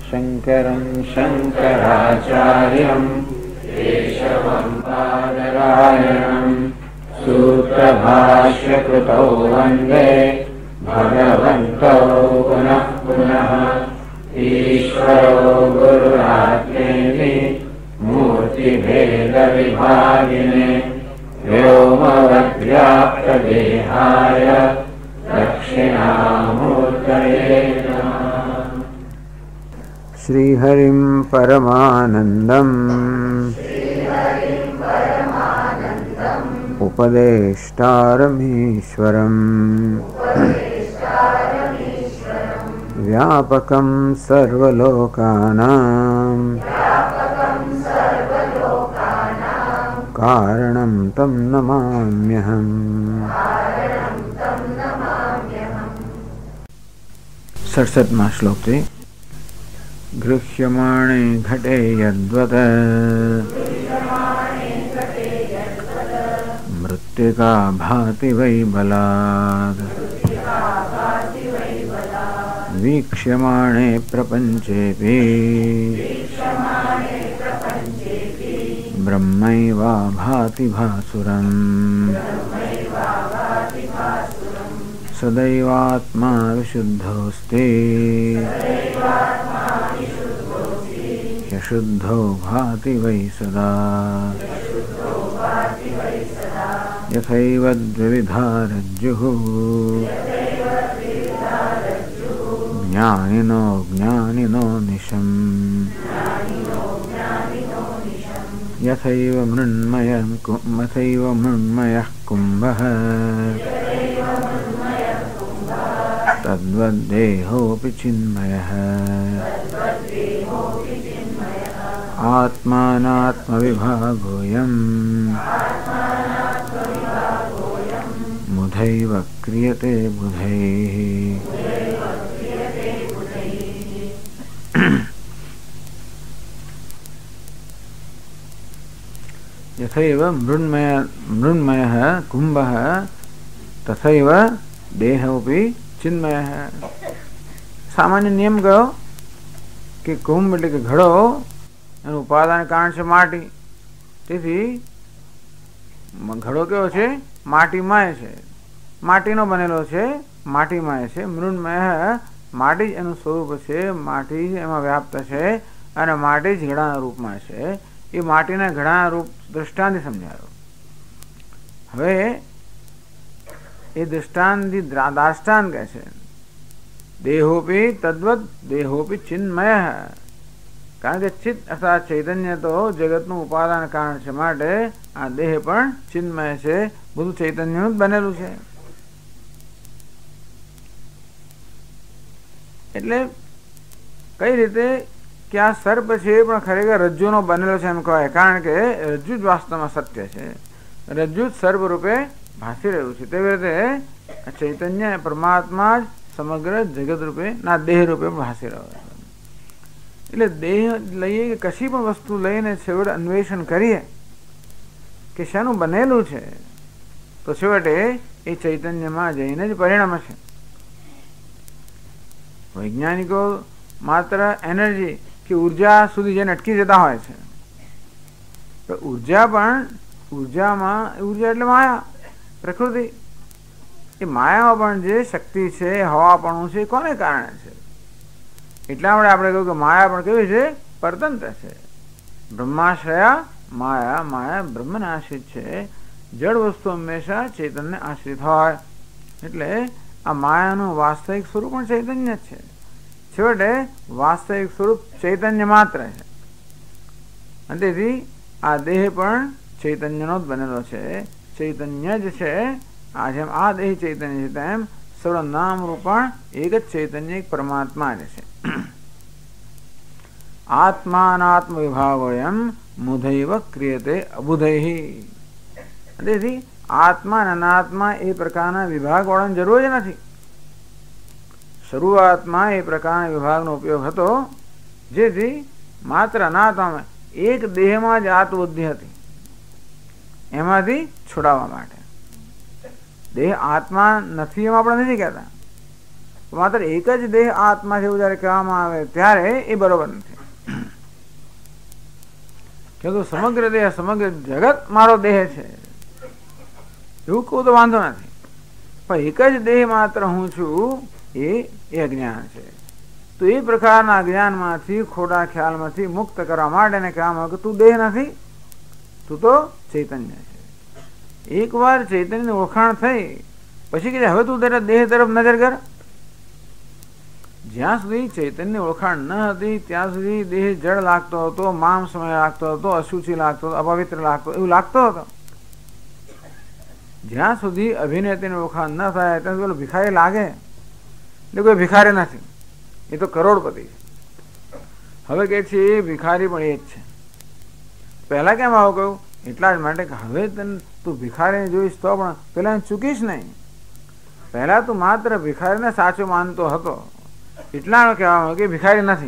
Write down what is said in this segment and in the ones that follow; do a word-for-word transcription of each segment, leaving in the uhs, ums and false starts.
शंकरं शंकराचार्यं केशवं बादरायणं सूत्रभाष्यकृतौ वन्दे भगवन्तौ पुनः पुनः। ईश्वरो गुरुरात्मेति मूर्तिभेदविभागिने व्योमवद्व्याप्तदेहाय दक्षिणामूर्तये नमः। श्रीहरिं परमानन्दम् उपदेष्टारमीश्वरम् व्यापकं सर्वलोकानां कारणं तं नमाम्यहम्। सड़सठमा श्लोक थी। गृह्यमाणे घटे यद्वत् मृत्तिका भाति वै बलात् वीक्ष्यमाणे प्रपञ्चेऽपि ब्रह्मैवा भाति भासुरम्। सदैवात्मा विशुद्धोऽस्ति यशुद्धो भाति वै सदा। यथैव द्विविधा रज्जुः ज्ञानिनो ज्ञानिनो निशम् यथैव मृण्मयः यथैव मृण्मयः कुम्भः तद्वद्देहोऽपि चिन्मयः। आत्मानात्मविभागोऽयम् मुधैव क्रियते बुधैः। यथैव मृण्मय मृण्मयः कुम्भः तथैव देहोऽपि चिन्मयः। सामान्य नियम कहो कि कुंभ એટલે કે ઘડો એનું ઉપાદાન કારણ છે માટી, તેથી ઘડો કેવો છે? માટીમય છે, માટીનો બનેલો છે, માટીમય છે। મૃન્મય માટી જ એનું સ્વરૂપ છે, માટી જ એમાં વ્યાપ્ત છે અને માટી જ ઘડાના રૂપમાં છે। એ માટીના ઘડાના રૂપ દૃષ્ટાંત સમજાયો। હવે એ દૃષ્ટાંત દાષ્ટાંત કહે છે દેહોપી તદ્વત દેહોપી ચિન્મય। કારણ કે ચિત્ત અર્થાત ચૈતન્ય તો જગતનું ઉપાદાન કારણ છે, માટે આ દેહ પણ ચિન્મય છે, બધું ચૈતન્યનું જ બનેલું છે। એટલે કઈ રીતે કે આ સર્પ છે પણ ખરેખર રજ્જુનો બનેલો છે એમ કહેવાય, કારણ કે રજ્જુ જ વાસ્તવમાં સત્ય છે, રજ્જુ જ સર્પ રૂપે ભાસી રહ્યું છે। તેવી રીતે ચૈતન્ય પરમાત્મા જ સમગ્ર જગત રૂપે ના દેહ રૂપે ભાસી રહ્યો છે। એટલે દેહ લઈએ કે કશી પણ વસ્તુ લઈને છેવટે અન્વેષણ કરીએ કે શાનું બનેલું છે, તો છેવટે એ ચૈતન્યમાં જઈને જ પરિણમે છે। વૈજ્ઞાનિકો માત્ર એનર્જી કે ઉર્જા સુધી જઈને અટકી જતા હોય છે, તો ઉર્જા પણ ઉર્જામાં ઉર્જા એટલે માયા પ્રકૃતિ, એ માયામાં પણ જે શક્તિ છે, હવાપણું છે, કોને કારણે છે? એટલા માટે આપણે કહ્યું કે માયા પણ કેવી છે? પરતંત્ર છે। બ્રહ્માશ્રયા માયા, માયા બ્રહ્મને આશ્રિત છે। જળ વસ્તુ હંમેશા ચૈતન્ય આશ્રિત હોય, એટલે આ માયાનું વાસ્તવિક સ્વરૂપ પણ ચૈતન્ય જ છે। છેવટે વાસ્તવિક સ્વરૂપ ચૈતન્ય માત્ર છે, અને તેથી આ દેહ પણ ચૈતન્યનો જ બનેલો છે, ચૈતન્ય જ છે। આ જેમ આ દેહ ચૈતન્ય છે તેમ સર્વ નામ રૂપ પણ એક જ ચૈતન્ય, એક પરમાત્મા જ છે। આત્માનાત્મ વિભાગોયમ મુધૈવ ક્રિયતે અબુધૈ। તેથી આત્મા અને અનાત્મા એ પ્રકારના વિભાગ વાળાની જરૂર જ નથી। શરૂઆતમાં એ પ્રકારના વિભાગનો ઉપયોગ હતો, જેથી માત્ર અનાત્મામાં એક દેહમાં જ આત્મબુદ્ધિ હતી, એમાંથી છોડાવવા માટે। દેહ આત્મા નથી એમ આપણે નથી કહેતા, માત્ર એક જ દેહ આત્મા છે એવું જયારે કહેવામાં આવે ત્યારે એ બરોબર નથી. કે તો સમગ્ર દેહ સમગ્ર જગત મારો દેહ છે એવું કહું તો વાંધો નથી, પણ એક જ દેહ માત્ર હું છું એ એ અજ્ઞાન છે. તો એ પ્રકારના અજ્ઞાનમાંથી ખોટા ખ્યાલમાંથી મુક્ત કરવા માટે કહેવામાં આવે કે તું દેહ નથી, તું તો ચૈતન્ય છે. એકવાર ચૈતન્યની ઓળખાણ થઈ પછી કે હવે તું તારા દેહ તરફ નજર કર. જ્યાં સુધી ચૈતન્યની ઓળખાણ ન હતી ત્યાં સુધી દેહ જળ લાગતો હતો, માંસમય લાગતો હતો, અશુચિ લાગતો હતો, અપવિત્ર લાગતો એવું લાગતો હતો. જ્યાં સુધી અભિનેત્રીની ઓળખાણ ન થાય ત્યાં સુધી ભિખારી લાગે એટલે કોઈ ભિખારી નથી, એ તો કરોડપતિ છે. હવે કે છે એ ભિખારી પણ એ જ છે. પહેલા કેમ આવું કહ્યું? એટલા જ માટે કે હવે તને તું ભિખારીને જોઈશ તો પણ પેલા ચૂકીશ નહીં. પહેલા તું માત્ર ભિખારીને સાચો માનતો હતો એટલા કહેવામાં કે ભિખારી નથી.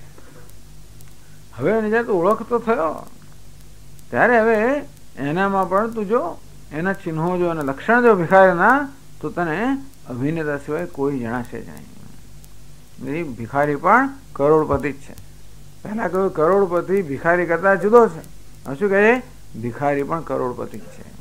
હવે એને જ્યારે તું ઓળખતો થયો ત્યારે હવે એનામાં પણ તું જો એના ચિહ્નો જો અને લક્ષણ જો ભિખારીના તો તને અભિનેતા સિવાય કોઈ જણાશે જ નહીં. ભિખારી પણ કરોડપતિ જ છે. પહેલા કહ્યું કરોડપતિ ભિખારી કરતા જુદો છે. હવે શું કહે? ભિખારી પણ કરોડપતિ જ છે.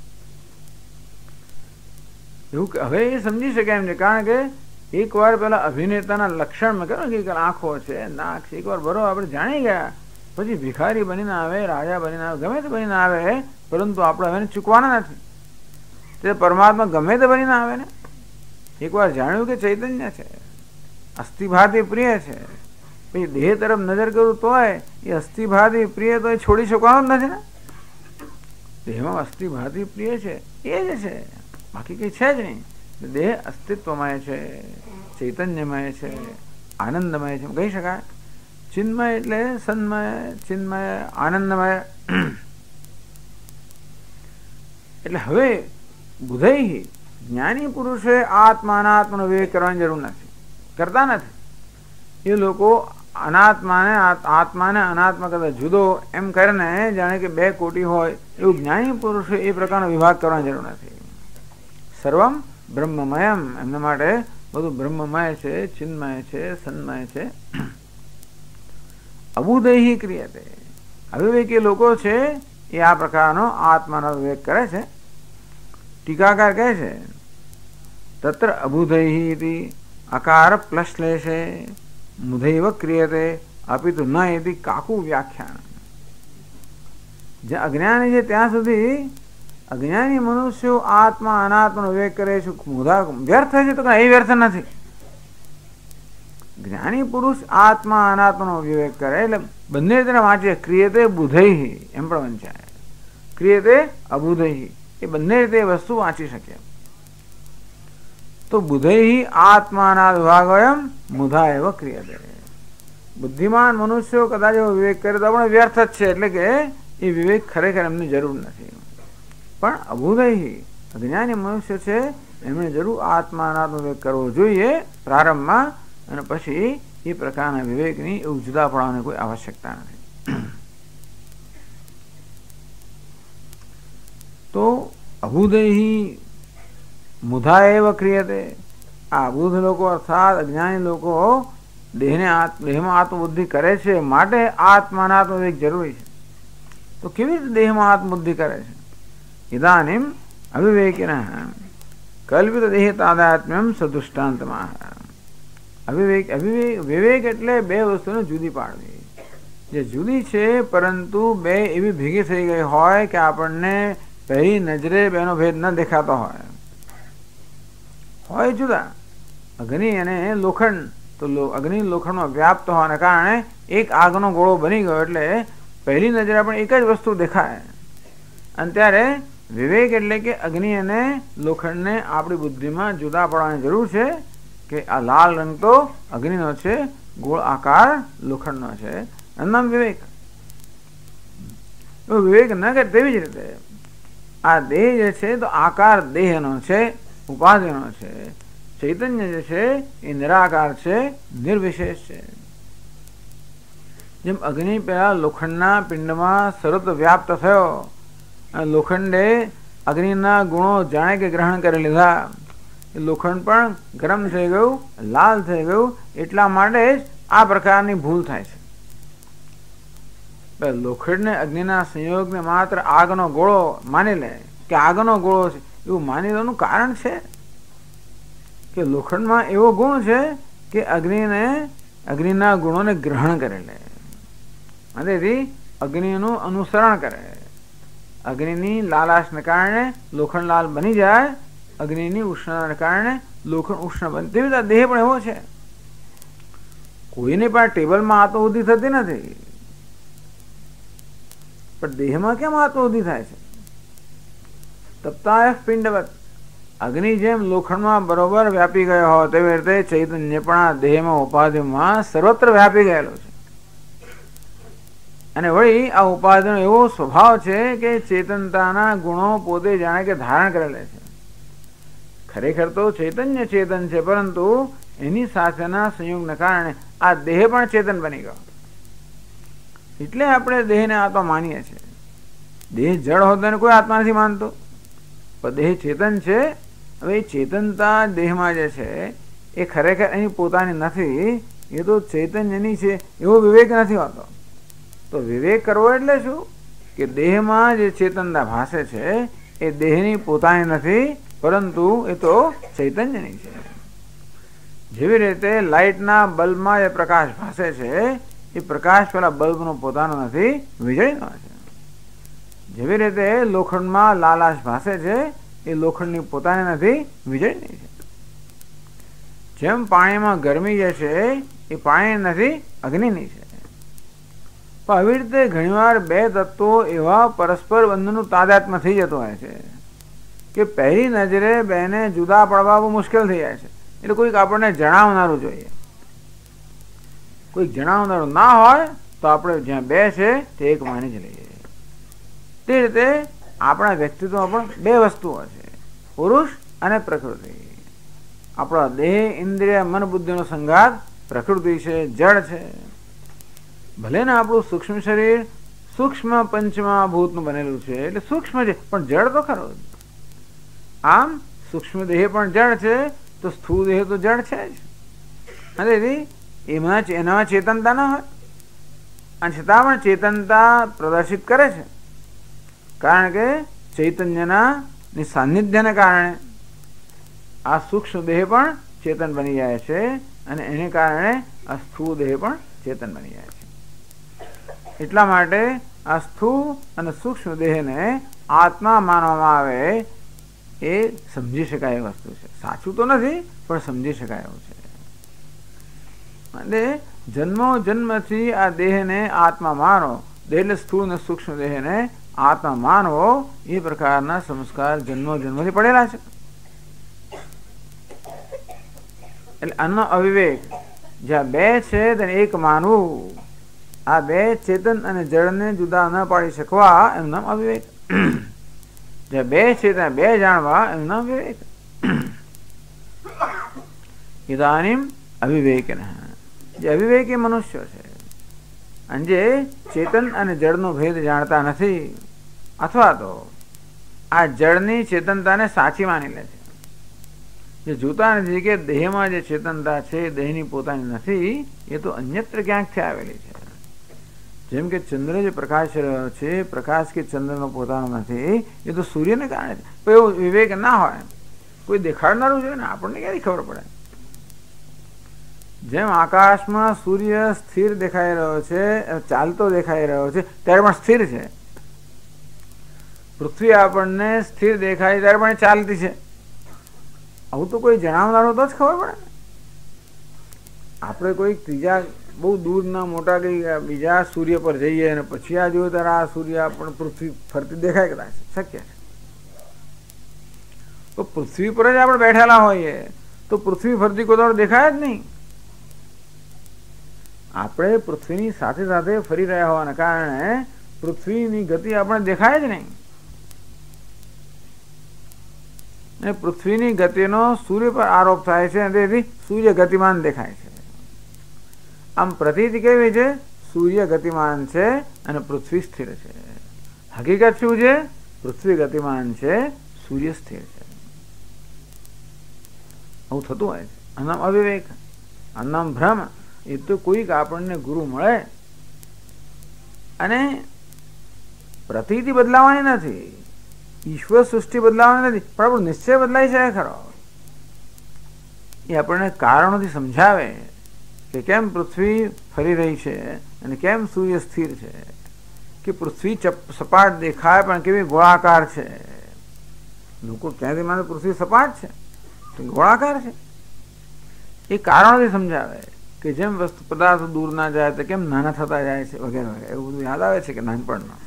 એવું હવે એ સમજી શકે એમ છે, કારણ કે એક વાર પેલા અભિનેતાના લક્ષણમાં કહ્યું કે આંખો છે, નાક છે, એક વાર બરોબર આપણે જાણી ગયા પછી ભિખારી બનીને આવે, રાજા બનીને આવે, ગમે તે બનીને આવે, પરંતુ આપણે હવે ચૂકવાના નથી. તે પરમાત્મા ગમે તે બનીને આવે ને, એકવાર જાણ્યું કે ચૈતન્ય છે, અસ્થિભાતી પ્રિય છે, પછી દેહ તરફ નજર કરું તોય એ અસ્થિભાતી પ્રિય તો એ છોડી શકવાનો જ નથી ને. દેહમાં અસ્થિભાતી પ્રિય છે એ જ છે, બાકી કઈ છે જ નહીં. દેહ અસ્તિત્વમય છે, ચૈતન્યમય છે, આનંદમય છે કહી શકાય. ચિન્મય એટલે સન્મય, ચિન્મય, આનંદમય. એટલે હવે બુધૈ જ્ઞાની પુરુષે આત્મા અનાત્માનો વિવેક કરવાની જરૂર નથી, કરતા નથી. એ લોકો અનાત્માને આત્માને અનાત્મા કરતા જુદો એમ કરીને જાણે કે બે કોટી હોય એવું જ્ઞાની પુરુષે એ પ્રકારનો વિભાગ કરવાની જરૂર નથી. સર્વમ બ્રહ્મમયમ, એમના માટે બધું બ્રહ્મમય છે, ચિન્મય છે, સન્મય છે. અબુદૈહિ ક્રિયતે, અવિવેકી લોકો છે એ આ પ્રકારનો આત્માનો વિવેક કરે છે. ટીકાકાર કહે છે તત્ર અબુદૈહિ અકાર પ્લશ્લેષે મુધૈવ ક્રિયતે અપિતુ ન એથી કાકુ વ્યાખ્યાન. જે અજ્ઞાની છે ત્યાં સુધી અજ્ઞાની મનુષ્યો આત્મા અનાત્માનો વિવેક કરે છે, મુધા વ્યર્થ છે તો કઈ વ્યર્થ નથી. જ્ઞાની પુરુષ આત્મા અનાત્માનો વિવેક કરે એટલે બંને તેને વાંચે. ક્રિયતે બુધૈ એમ પણ વંચાય, ક્રિયતે અબુધૈ, એ બંને રીતે વસ્તુ વાંચી શકે. તો બુધૈ આત્માના વિભાગોયમ મુધા એવ ક્રિયતે. બુદ્ધિમાન મનુષ્યો કદાચ એવો વિવેક કરે તો પણ વ્યર્થ જ છે, એટલે કે એ વિવેક ખરેખર એમની જરૂર નથી. પણ અબુદૈ અજ્ઞાની મનુષ્ય છે એમણે જરૂર આત્મા અનાત્મા વિવેક કરવો જોઈએ પ્રારંભમાં, અને પછી એ પ્રકારના વિવેકની એવું જુદા પડવાની કોઈ આવશ્યકતા નથી. તો અબુદૈ મુધા એવ ક્રિયતે. આ અબુધ લોકો અર્થાત અજ્ઞાની લોકો દેહને દેહમાં આત્મબુદ્ધિ કરે છે, માટે આત્માનાત્મ વિવેક જરૂરી છે. તો કેવી રીતે દેહમાં આત્મબુદ્ધિ કરે છે? ઇદાનીમ અવિવેકિનઃ કલ્પિત દેહ તાદાત્મ્યમ સદુષ્ટાંતમાં. અવિવેક અવિવેક વિવેક એટલે બે વસ્તુને જુદી પાડવી, જે જુદી છે પરંતુ બે એવી ભેગી થઈ ગઈ હોય કે આપણને પહેલી નજરે બેનો ભેદ ન દેખાતો હોય. હોય જુદા અગ્નિ અને લોખંડ, તો અગ્નિ લોખંડમાં વ્યાપ્ત હોવાને કારણે એક આગનો ગોળો બની ગયો એટલે પહેલી નજરે આપણે એક જ વસ્તુ દેખાય. અને ત્યારે વિવેક એટલે કે અગ્નિ અને લોખંડને આપણી બુદ્ધિમાં જુદા પાડવાની જરૂર છે કે આ લાલ રંગ તો અગ્નિનો છે, ગોળ આકાર લોખંડનો છે, એનું વિવેક. વિવેક ન કરે તેવી જ રીતે આ દેહ જે છે તો આકાર દેહનો છે, ઉપાધિનો છે. ચૈતન્ય જે છે એ નિરાકાર છે, નિર્વિશેષ છે. જેમ અગ્નિ પેલા લોખંડના પિંડમાં સર્વત વ્યાપ્ત થયો, લોખંડે અગ્નિના ગુણો જાણે કે ગ્રહણ કરી લીધા, એ લોખંડ પણ ગરમ થઈ ગયું, લાલ થઈ ગયું, એટલા માટે જ આ પ્રકારની ભૂલ થાય છે. લોખંડને અગ્નિના સંયોગને માત્ર આગનો ગોળો માની લે કે આગનો ગોળો છે એવું માની લેવાનું કારણ છે કે લોખંડમાં એવો ગુણ છે કે અગ્નિને અગ્નિના ગુણોને ગ્રહણ કરે લે અને તેથી અગ્નિનું અનુસરણ કરે. અગ્નિની લાલાશને કારણે લોખંડ લાલ બની જાય, અગ્નિની ઉષ્ણતાને કારણે લોખંડ ઉષ્ણ બને. તેવી રીતે દેહ પણ એવો છે. કોઈને પણ ટેબલમાં આત્મબુદ્ધિ થતી નથી, પણ દેહમાં કેમ આત્મબુદ્ધિ થાય છે? તપ્તાય પિંડવત, અગ્નિ જેમ લોખંડમાં બરોબર વ્યાપી ગયો હોય તેવી રીતે ચૈતન્ય પણ આ દેહમાં ઉપાધિમાં સર્વત્ર વ્યાપી ગયેલો છે. અને વળી આ ઉપાધિનો એવો સ્વભાવ છે કે ચેતનતાના ગુણો પોતે જાણે કે ધારણ કરેલા છે. ખરેખર તો ચૈતન્ય ચેતન છે, પરંતુ એની સાથેના સંયોગને કારણે આ દેહ પણ ચેતન બની ગયો. એટલે આપણે દેહને આત્મા માનીએ છીએ. દેહ જળ હોતો એને કોઈ આત્મા નથી માનતો, પણ દેહ ચેતન છે. હવે એ ચેતનતા દેહમાં જે છે એ ખરેખર એની પોતાની નથી, એ તો ચૈતન્યની છે એવો વિવેક નથી હોતો. તો વિવેક કરવો એટલે શું કે દેહમાં જે ચેતનતા ભાસે છે એ દેહની પોતાની નથી, પરંતુ એ તો ચૈતન્યની છે. જેવી રીતે લાઇટના બલ્બમાં જે પ્રકાશ ભાસે છે એ પ્રકાશ પેલા બલ્બનો પોતાનો નથી, વીજળીનો છે. જેવી રીતે લોખંડમાં લાલાશ ભાસે છે એ લોખંડની પોતાની નથી, વીજળીની છે. જેમ પાણીમાં ગરમી જે છે એ પાણી નથી, અગ્નિની છે. પણ આવી રીતે ઘણીવાર બે તત્વો એવા પરસ્પર બંધનું તાદાત્મ્ય થઈ જતું હોય છે કે પહેલી નજરે બેને જુદા પડવા બહુ મુશ્કેલ થઈ જાય છે. એટલે કોઈક આપણને જણાવનારું જોઈએ. કોઈક જણાવનારું ના હોય તો આપણે જ્યાં બે છે તે એક માની જ લઈએ. તે રીતે આપણા વ્યક્તિત્વમાં પણ બે વસ્તુઓ છે, પુરુષ અને પ્રકૃતિ. આપણો દેહ, ઇન્દ્રિય, મન, બુદ્ધિનો સંઘાત પ્રકૃતિ છે, જળ છે. ભલે ને આપણું સૂક્ષ્મ શરીર સૂક્ષ્મ પંચમહાભૂતનું બનેલું છે, એટલે સૂક્ષ્મ છે, પણ જળ તો ખરો. આમ સૂક્ષ્મ દેહ પણ જળ છે, તો સ્થૂળ દેહ તો જળ છે જ. અને એમાં એનામાં ચેતનતા ન હોય, અને છતાં પણ ચેતનતા પ્રદર્શિત કરે છે. કારણ કે ચૈતન્યના સાનિધ્યને કારણે આ સૂક્ષ્મ દેહ પણ ચેતન બની જાય છે, અને એને કારણે આ સ્થૂળ દેહ પણ ચેતન બની જાય છે. એટલા માટે આ સ્થૂળ અને સૂક્ષ્મ દેહને આત્મા માનવામાં આવે એ સમજી શકાય એ વસ્તુ છે. સાચું તો નથી, પણ સમજી શકાય એવું છે. અને જન્મો જન્મથી આ દેહને આત્મા માનો, એટલે સ્થૂળ અને સૂક્ષ્મ દેહને આત્મા માનવો, એ પ્રકારના સંસ્કાર જન્મો જન્મથી પડેલા છે. એટલે આનો અવિવેક, જ્યાં બે છે તેને એક માનવું, આ બે ચેતન અને જળને જુદા ન પાડી શકવા એનું નામ અવિવેક. જ્યાં બે છે ત્યાં બે જાણવા એનું નામ વિવેક. ઇદાનીમ અવિવેકન, જે અવિવેકી મનુષ્યો છે અને જે ચેતન અને જળનો ભેદ જાણતા નથી, અથવા તો આ જળની ચેતનતાને સાચી માની લે છે, જે જોતા નથી કે દેહમાં જે ચેતનતા છે દેહની પોતાની નથી, એ તો અન્યત્ર ક્યાંકથી આવેલી છે. જેમ કે ચંદ્ર જે પ્રકાશ રહ્યો છે, પ્રકાશ કે ચંદ્રનો પોતાનો નથી, એ તો સૂર્યને કારણે છે. પણ એવું વિવેક ના હોય, કોઈ દેખાડનારું જોઈએ ને, આપણને ક્યાંથી ખબર પડે? જેમ આકાશમાં સૂર્ય સ્થિર દેખાઈ રહ્યો છે, ચાલતો દેખાઈ રહ્યો છે, ત્યારે પણ સ્થિર છે. પૃથ્વી આપણને સ્થિર દેખાય ત્યારે પણ ચાલતી છે. આવું તો કોઈ જણાવનારું તો જ ખબર પડે. આપણે કોઈ ત્રીજા બહુ દૂરના મોટા કઈ બીજા સૂર્ય પર જઈએ અને પછી આ જોઈએ ત્યારે આ સૂર્ય આપણને પૃથ્વી ફરતી દેખાય કદાચ, શક્ય છે. તો પૃથ્વી પર જ આપણે બેઠેલા હોઈએ તો પૃથ્વી ફરતી કોઈ તો દેખાય જ નહીં. આપણે પૃથ્વીની સાથે સાથે ફરી રહ્યા હોવાને કારણે પૃથ્વીની ગતિ આપણે દેખાય જ નહીં. અને પૃથ્વીની ગતિનો સૂર્ય પર આરોપ થાય છે, તેથી સૂર્ય ગતિમાન દેખાય છે. આમ પ્રતીતિ કેવી છે? સૂર્ય ગતિમાન છે અને પૃથ્વી સ્થિર છે. હકીકત શું છે? પૃથ્વી ગતિમાન છે, સૂર્ય સ્થિર છે. આવું થતું હોય છે. આ નામ અવિવેક, આ નામ ભ્રમ. એ તો કોઈક આપણને ગુરુ મળે અને પ્રતીતિ બદલાવાની નથી, ઈશ્વર સૃષ્ટિ બદલાવાની નથી, પણ આપણો નિશ્ચય બદલાઈ જાય ખરો. એ આપણને કારણોથી સમજાવે કે કેમ પૃથ્વી ફરી રહી છે અને કેમ સૂર્ય સ્થિર છે, કે પૃથ્વી સપાટ દેખાય પણ કેવી ગોળાકાર છે. લોકો ક્યાંથી માને પૃથ્વી સપાટ છે તો ગોળાકાર છે. એ કારણોથી સમજાવે કે જેમ વસ્તુ પદાર્થો દૂર ના જાય તો કેમ નાના થતા જાય છે વગેરે વગેરે. એવું બધું યાદ આવે છે કે નાનપણમાં.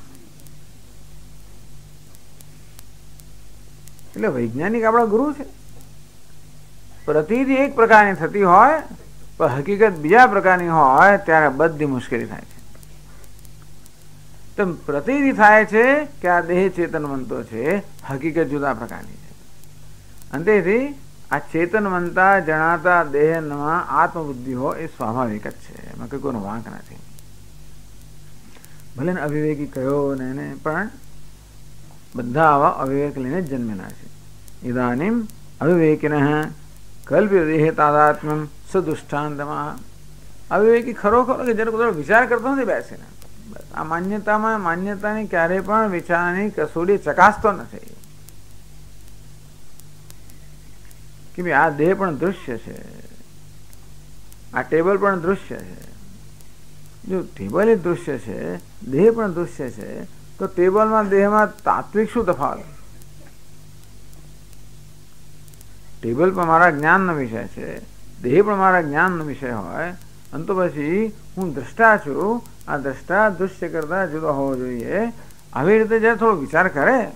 એટલે વૈજ્ઞાનિક આપણા ગુરુ છે. પ્રતીતિ એક પ્રકારની થતી હોય પણ હકીકત બીજા પ્રકારની હોય ત્યારે બધી મુશ્કેલી થાય છે. તો પ્રતીતિ થાય છે કે આ દેહ ચેતનવંતો છે, હકીકત જુદા પ્રકારની છે. અને તેથી આ ચેતનવંતા જણાતા દેહમાં આત્મબુદ્ધિ હોય એ સ્વાભાવિક જ છે, એમાં કોઈ કોઈનો વાંક નથી. ભલે ને અવિવેકી કયો ને એને, પણ બધા આવા અવિવેક લઈને જ જન્મેલા છે. ઇદાનીમ અવિવેકિનઃ કલ્પ્ય દેહ તાદાત્મ્યમ સદુષ્ટાંતમાં. અવિવેકી ખરો ખરો કે જયારે કોઈ વિચાર કરતો નથી બેસીને, આ માન્યતામાં માન્યતાની ક્યારેય પણ વિચારની કસોટી ચકાસતો નથી કે ભાઈ આ દેહ પણ દૃશ્ય છે, આ ટેબલ પણ દૃશ્ય છે. જો ટેબલ એ દૃશ્ય છે, દેહ પણ દૃશ્ય છે, તો ટેબલમાં દેહમાં તાત્વિક શું તફાવત? ટેબલ પણ મારા જ્ઞાનનો વિષય છે, દેહ પણ મારા જ્ઞાનનો વિષય હોય, અને તો પછી હું દ્રષ્ટા છું, આ દ્રષ્ટા દૃશ્ય કરતા જુદો હોવો જોઈએ. આવી રીતે જયારે થોડો વિચાર કરે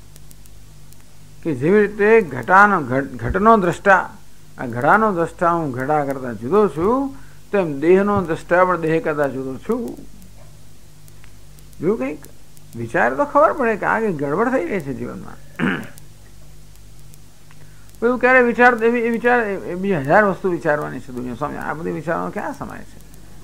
કે જેવી રીતે ઘટાનો ઘટનો દ્રષ્ટા, આ ઘડાનો દ્રષ્ટા હું ઘડા કરતા જુદો છું, તેમ દેહનો દ્રષ્ટા પણ દેહ કરતા જુદો છું. જો કંઈક વિચાર તો ખબર પડે કે આ કંઈક ગડબડ થઈ રહી છે જીવનમાં. પેલું ક્યારે વિચાર એ વિચાર એ બી હજાર વસ્તુ વિચારવાની છે દુનિયા સામે. આ બધી વિચારવાનો ક્યાં સમય છે?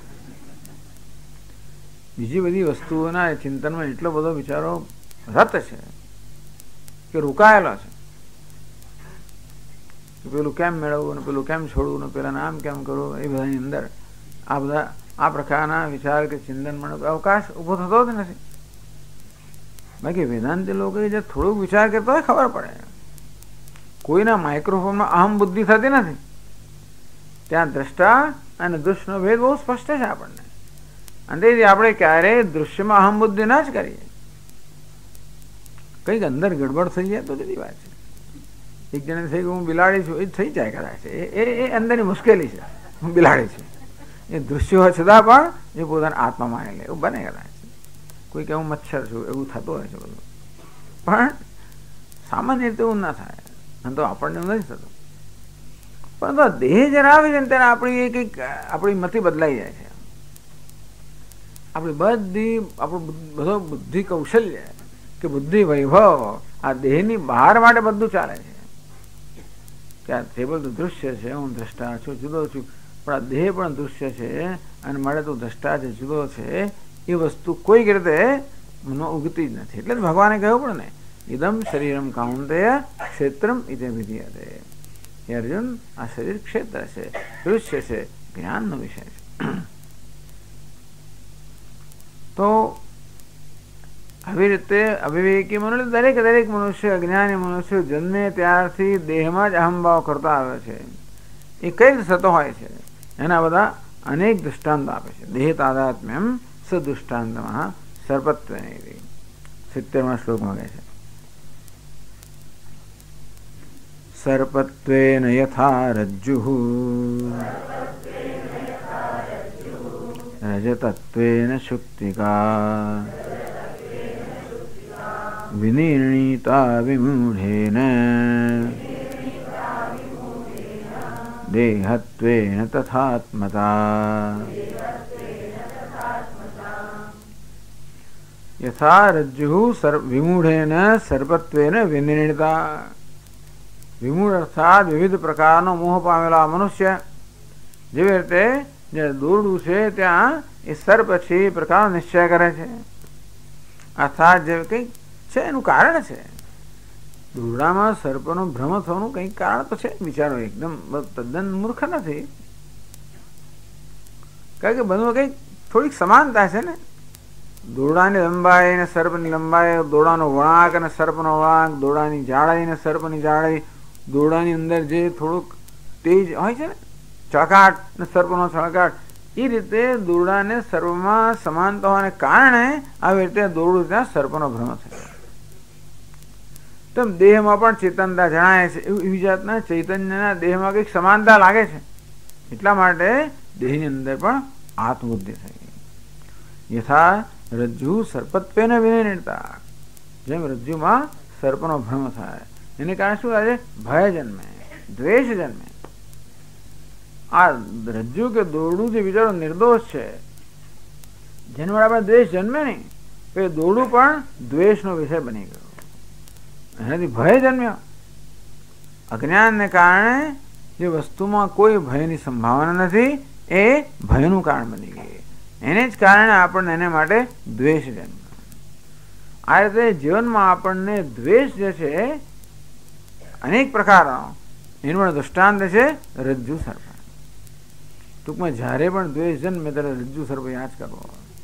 બીજી બધી વસ્તુઓના ચિંતનમાં એટલો બધો વિચારો રત છે કે રોકાયેલો છે. પેલું કેમ મેળવવું ને પેલું કેમ છોડવું ને પેલાને આમ કેમ કરવું, એ બધાની અંદર આ બધા આ પ્રકારના વિચાર કે ચિંતન મને અવકાશ ઊભો થતો જ નથી. બાકી વેદાંતિ લોકો જે થોડુંક વિચાર કરતો હોય ખબર પડે. કોઈના માઇક્રોફોનમાં અહમ બુદ્ધિ થતી નથી. ત્યાં દ્રષ્ટા અને દૃશ્યનો ભેદ બહુ સ્પષ્ટ છે આપણને. અને તેથી આપણે ક્યારેય દૃશ્યમાં અહમ બુદ્ધિ ના જ કરીએ. કંઈક અંદર ગડબડ થઈ જાય તો જુદી વાત છે. એક જણે થઈ ગયું હું બિલાડી છું, એ થઈ જાય કદાચ, એ એ અંદરની મુશ્કેલી છે. હું બિલાડી છું એ દૃશ્ય હોય છતાં પણ એ પોતાના આત્મા માની લે, એવું બને કદાચ. કોઈ કે હું મચ્છર છું એવું થતું હોય છે બધું, પણ સામાન્ય રીતે એવું ના થાય. અને તો આપણને એવું નથી થતું. પરંતુ દેહ જયારે આવે છે ને ત્યારે આપણી કંઈક આપણી મતિ બદલાઈ જાય છે. આપણી બધી આપણું બધો બુદ્ધિ કૌશલ્ય કે બુદ્ધિ વૈભવ આ દેહની બહાર માટે બધું ચાલે છે. કે આ ટેબલ તો દૃશ્ય છે, હું દ્રષ્ટા છું, જુદો છું, પણ આ દેહ પણ દૃશ્ય છે અને મારે તો દ્રષ્ટા છે, જુદો છે. એ વસ્તુ કોઈક રીતે મને ઉગતી જ નથી. એટલે ભગવાને કહ્યું પણ ને, ઇદમ શરીરમ કાઉન્તેય ક્ષેત્રમ ઇતે વિધીયતે. હે અર્જુન, આ શરીર ક્ષેત્ર છે, દૃશ્ય છે, જ્ઞાનનો વિષય છે. તો આવી રીતે અવિવેકી મનુષ્ય, દરેક દરેક મનુષ્ય, અજ્ઞાની મનુષ્ય જન્મે ત્યારથી દેહમાં જ અહંભાવ કરતા આવે છે. એ કઈ રીતે થતો હોય છે એના બધા અનેક દૃષ્ટાંત આપે છે. દેહ તાદાત્મ્યમ સદુષ્ટાંતમાં સર્પત્વ સિત્તેરમા શ્લોકમાં કહે છે, સર્પત્વેન યથા રજ્જુઃ રજતત્વેન શુક્તિકા વિનિર્ણિતા વિમૂઢેન દેહત્વેન તથાત્મતા. યથા રજ્જુઃ વિમૂઢેન સર્પત્વેન વિનિર્ણિતા. વિમૂઢ અર્થાત વિવિધ પ્રકારનો મોહ પામેલા મનુષ્ય જેવી રીતે જે દોરડું છે ત્યાં એ સર્પ છે એ પ્રકારનો નિશ્ચય કરે છે. અર્થાત જે કંઈક છે એનું કારણ છે. દોરડામાં સર્પનો ભ્રમ થવાનું કંઈક કારણ તો છે, વિચારો એકદમ તદ્દન મૂર્ખ નથી, કારણ કે બધું કંઈક થોડીક સમાનતા છે ને. દોરડાની લંબાઈ અને સર્પની લંબાઈ, દોરડાનો વળાંક અને સર્પનો વળાંક, દોરડાની જાડાઈ અને સર્પની જાડાઈ, દોરડાની અંદર જે થોડુંક તેજ હોય છે ને, ચળકાટ અને સર્પનો ચળકાટ, એ રીતે દોરડાને સર્પમાં સમાનતા હોવાને કારણે આવી રીતે દોરડું ત્યાં સર્પનો ભ્રમ થયો. તો દેહમાં પણ ચેતનતા જણાય છે, એવી જાતના ચૈતન્યના દેહમાં કંઈક સમાનતા લાગે છે, એટલા માટે દેહની અંદર પણ આત્મબુદ્ધિ થઈ. યથા રજ્જુ સર્પત્વેન વિનિર્ણિતા, જેમ રજ્જુમાં સર્પનો ભ્રમ થાય એને કારણે શું થાય છે? ભય જન્મે, દ્વેષ જન્મે. આ રજ્જુ કે દોરડું જે બિચારો નિર્દોષ છે, જેને વડે આપણે દ્વેષ જન્મે નહીં, તો એ દોરડું પણ દ્વેષનો વિષય બની ગયો, એનાથી ભય જન્મ્યો. અજ્ઞાનને કારણે જે વસ્તુમાં કોઈ ભયની સંભાવના નથી એ ભયનું કારણ બની ગઈ, એને જ કારણે આપણને એને માટે દ્વેષ જન્મ્યો. આ રીતે જીવનમાં આપણને દ્વેષ જે છે અનેક પ્રકારનો, એનું દૃષ્ટાંત છે રજ્જુ સર્પ. ટૂંકમાં જ્યારે પણ દ્વેષ જન્મે ત્યારે રજ્જુ સર્પ યાદ કરવો.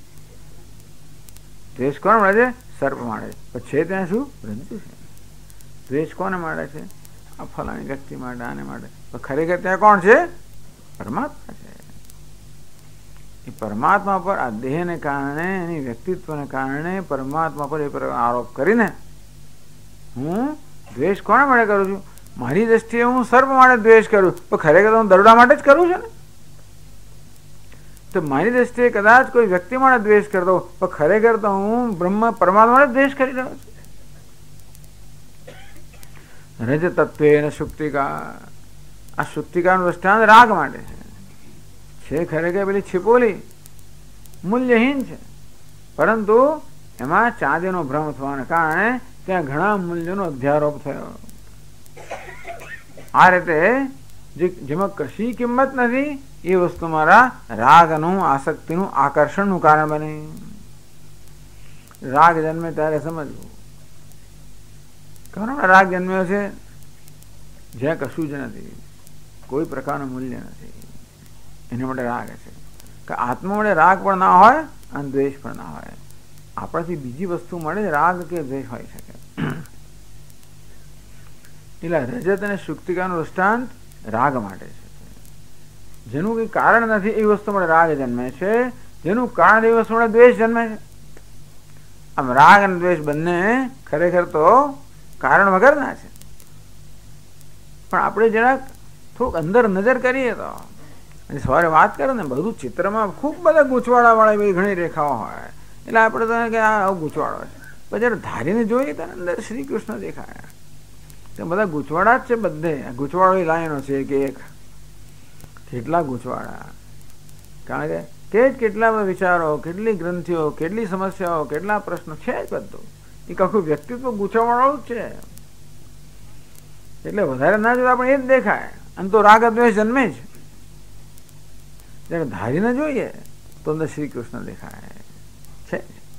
દ્વેષ કોણ મળે છે? સર્પ મળે છે. છે ત્યાં શું? રજ્જુ છે. દ્વેષ કોને માટે છે? આ ફલાણી વ્યક્તિ માટે, આને માટે. ખરેખર ત્યાં કોણ છે? પરમાત્મા છે. એ પરમાત્મા પર આ દેહને કારણે, એની વ્યક્તિત્વને કારણે પરમાત્મા પર એ પર આરોપ કરીને હું દ્વેષ કોને માટે કરું છું? મારી દ્રષ્ટિએ હું સર્પ માટે દ્વેષ કરું, તો ખરેખર તો હું દરોડા માટે જ કરું છું ને. તો મારી દ્રષ્ટિએ કદાચ કોઈ વ્યક્તિ માટે દ્વેષ કરતો, તો ખરેખર તો હું બ્રહ્મ પરમાત્મા માટે દ્વેષ કરી રહ્યો છું. રજ તત્વે અને શુક્તિકા, આ શુક્તિકાનું દૃષ્ટાંત રાગ માટે છે. છે ખરેખર પેલી છિપોલી મૂલ્યહીન છે, પરંતુ એમાં ચાંદીનો ભ્રમ થવાને કારણે ત્યાં ઘણા મૂલ્યનો અધ્યારોપ થયો. આ રીતે જેમાં કશી કિંમત નથી એ વસ્તુ મારા રાગનું, આસક્તિનું, આકર્ષણનું કારણ બને. રાગ જન્મે ત્યારે સમજવું, કારણ રાગ જન્મ્યો છે જ્યાં કશું જ નથી, કોઈ પ્રકારનું મૂલ્ય નથી, એના માટે રાગ છે. કે આત્મા માટે રાગ પણ ના હોય અને દ્વેષ પણ ના હોય. આપણાથી બીજી વસ્તુ મળે રાગ કે દ્વેષ હોઈ શકે. એટલે રજત અને શુક્તિકાનું દૃષ્ટાંત રાગ માટે છે. જેનું કંઈ કારણ નથી એ વસ્તુ માટે રાગ જન્મે છે, જેનું કારણ એ વસ્તુ માટે દ્વેષ જન્મે છે. આમ રાગ અને દ્વેષ બંને ખરેખર તો કારણ વગરના છે, પણ આપણે જરાક થોડુંક અંદર નજર કરીએ તો, સવારે વાત કરે ને બધું ચિત્રમાં ખૂબ બધા ગૂંચવાડા વાળા બધી ઘણી રેખાઓ હોય, એટલે આપણે તો કે આ આવું ગૂંચવાડો છે. પછી જયારે ધારીને જોઈએ તો અંદર શ્રી કૃષ્ણ દેખાયા. તો બધા ગૂંચવાડા જ છે, બધે ગૂંચવાડો લાઈનો છે કે એક કેટલા ગૂંચવાડા, કારણ કે તે જ કેટલા બધા વિચારો, કેટલી ગ્રંથિઓ, કેટલી સમસ્યાઓ, કેટલા પ્રશ્નો છે જ બધું. એ આખું વ્યક્તિત્વ ગૂંચવાવાળું જ છે. એટલે વધારે ના જોતા પણ એ જ દેખાય, અને તો રાગ દ્વેષ જન્મે જ. જયારે ધારીને જોઈએ તો અંદર શ્રી કૃષ્ણ દેખાય છે.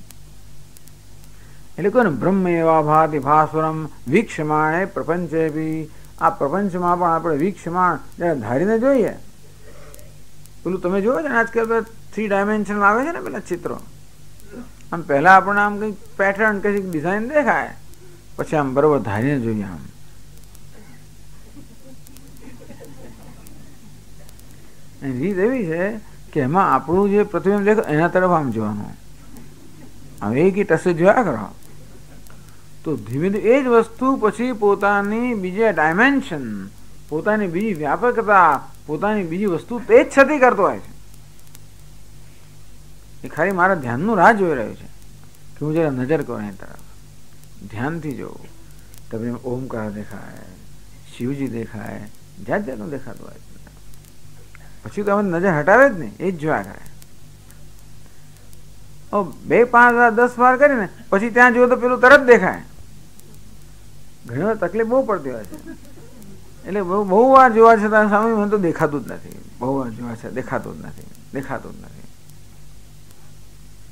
એટલે કોઈ ને બ્રહ્મ એવા ભાતિ ભાસ્વરમ વીક્ષમાણે પ્રપંચે બી, આ પ્રપંચમાં પણ આપણે વીક્ષમાણ જયારે ધારીને જોઈએ, પેલું તમે જોવો છો ને આજકાલ થ્રી ડાયમેન્શન આવે છે ને પેલા ચિત્રો, આમ પહેલા આપણને આમ કંઈક પેટર્ન કંઈક ડિઝાઇન દેખાય, પછી આમ બરોબર ધારીને જોઈએ. આમ રીત એવી છે કે એમાં આપણું જે પ્રતિબિંબ દેખો એના તરફ આમ જોવાનું, હવે એક ટસે જોયા કરો તો ધીમે ધીમે એ જ વસ્તુ પછી પોતાની બીજી ડાયમેન્શન, પોતાની બીજી વ્યાપકતા, પોતાની બીજી વસ્તુ તે જ છતી કરતો હોય છે. એ ખાલી મારા ધ્યાનનું રાહ જોઈ રહ્યું છે કે હું જરા નજર કરું એની તરફ, ધ્યાનથી જોઉં. તમે ઓમકાર દેખાય, શિવજી દેખાય, જાત જાતનું દેખાતું હોય. પછી તો અમે નજર હટાવે જ નહીં, એ જ જોયા કરે. બે પાંચ વાર દસ વાર કરીને પછી ત્યાં જોયું તો પેલું તરત દેખાય. ઘણી વાર તકલીફ બહુ પડતી હોય છે, એટલે બહુ બહુ વાર જોવા છતાં સામે મને તો દેખાતું જ નથી, બહુ વાર જોવા છે દેખાતું જ નથી, દેખાતું જ નથી.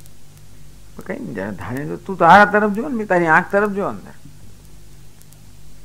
કઈ નહીં, જયારે ધારે તું તારા તરફ જો ને, તારી આંખ તરફ જો અંદર,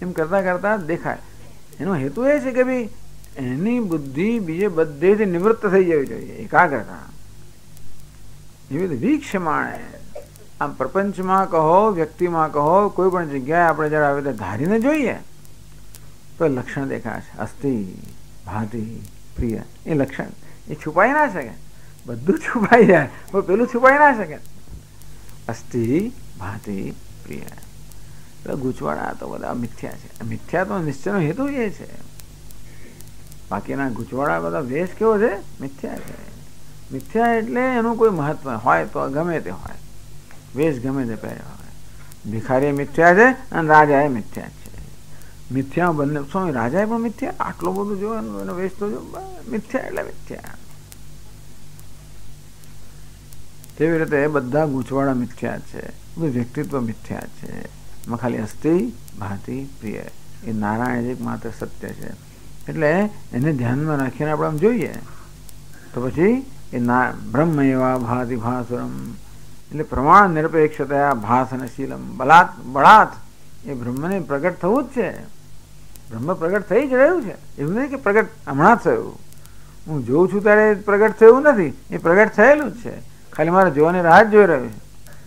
એમ કરતાં કરતાં દેખાય. એનો હેતુ એ છે કે ભાઈ એની બુદ્ધિ બીજે બધેથી નિવૃત્ત થઈ જવી જોઈએ, એકાગ્રતા. એવી રીતે વીક્ષમાણે આમ પ્રપંચમાં કહો, વ્યક્તિમાં કહો, કોઈ પણ જગ્યાએ આપણે જયારે આવી રીતે ધારીને જોઈએ તો લક્ષણ દેખાશે. અસ્થિ, ભાતિ, પ્રિય, એ લક્ષણ એ છુપાઈ ના શકે, બધું છુપાઈ જાય પણ પેલું છુપાઈ ના શકે. અસ્થિ, ભાતિ, પ્રિય, ગૂંચવાડા તો બધા મિથ્યા છે. મિથ્યા તો નિશ્ચયનો હેતુ એ છે. બાકીના ગૂંચવાડા બધા વેશ કેવો છે? મિથ્યા છે. મિથ્યા એટલે એનું કોઈ મહત્વ હોય તો ગમે તે હોય, વેશ ગમે તે પહેરે હોય. ભિખારી મિથ્યા છે અને રાજા એ મિથ્યા છે. મિથ્યા બંને. સ્વામી રાજાએ પણ મિથ્યા? આટલો બધું જો એનો વેશ તો જો, મિથ્યા એટલે મિથ્યા. તેવી રીતે બધા ગૂંચવાડા મિથ્યા છે, બધું વ્યક્તિત્વ મિથ્યા છે. એમાં ખાલી અસ્થિ, ભાતિ, પ્રિય એ નારાયણ એક માત્ર સત્ય છે. એટલે એને ધ્યાનમાં રાખીને આપણે આમ જોઈએ તો પછી એ ના બ્રહ્મ એવા ભાતિ ભાસુરમ એટલે પ્રમાણ નિરપેક્ષતયા ભાસનશીલમ. બલાત બળાત એ બ્રહ્મને પ્રગટ થવું જ છે. બ્રહ્મ પ્રગટ થઈ જ રહ્યું છે, એવું નહીં કે પ્રગટ હમણાં થયું. હું જોઉં છું ત્યારે પ્રગટ થયું નથી, એ પ્રગટ થયેલું જ છે, ખાલી મારે જોવાની રાહ જ જોઈ રહ્યું છે.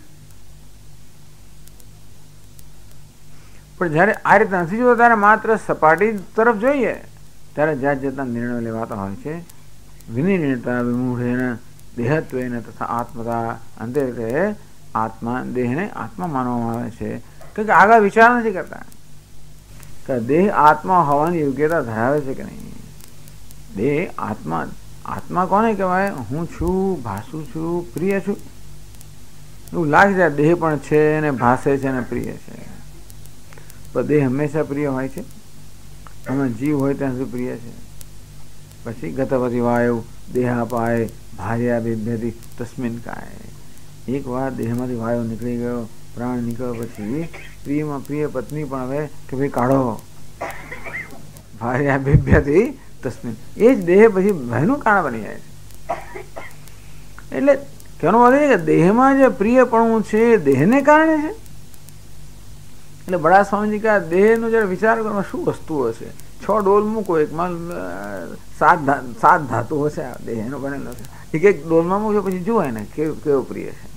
પણ જયારે આ રીતે નથી જોતા ત્યારે માત્ર સપાટી તરફ જોઈએ ત્યારે જાત જાતના નિર્ણયો લેવાતા હોય છે. વિનિર્ણયતા વિમૂઢેન દેહત્વેન તથા આત્મતા. અંતે રીતે આત્મા દેહને આત્મા માનવામાં આવે છે કે આગળ વિચાર નથી કરતા કે દેહ આત્મા હોવાની યોગ્યતા ધરાવે છે કે નહીં. દેહ આત્મા, આત્મા કોને કહેવાય? હું છું, ભાસું છું, પ્રિય છું. એવું લાગે છે દેહ પણ છે ને ભાસે છે ને પ્રિય છે. પણ દેહ હંમેશા પ્રિય હોય છે, અમે જીવ હોય ત્યાં સુધી પ્રિય છે. પછી ગતપતિ વાયુ દેહાપાય ભાર્યા બિભ્યતિ તસ્મિન કાય. એક વાર દેહમાંથી વાયુ નીકળી ગયો, પ્રાણ નીકળ્યો પછી પ્રિયમાં પ્રિય પત્ની પણ હવે કે ભાઈ કાઢો, ભાર્યા બિભ્યતિ તસ્મિન. એ જ દેહ પછી ભયનું કારણ બની જાય છે. એટલે કહેવાનો વાત છે કે દેહમાં જે પ્રિયપણું છે દેહને કારણે છે. એટલે બડા સ્વામીજી કે દેહનો જયારે વિચાર કરો શું વસ્તુઓ છે, છ ડોલ મૂકો, એકમાં સાત સાત ધાતુઓ છે, દેહનો બનેલો છે. એક એક ડોલમાં મૂકો પછી જુઓ ને કેવું કેવું પ્રિય છે.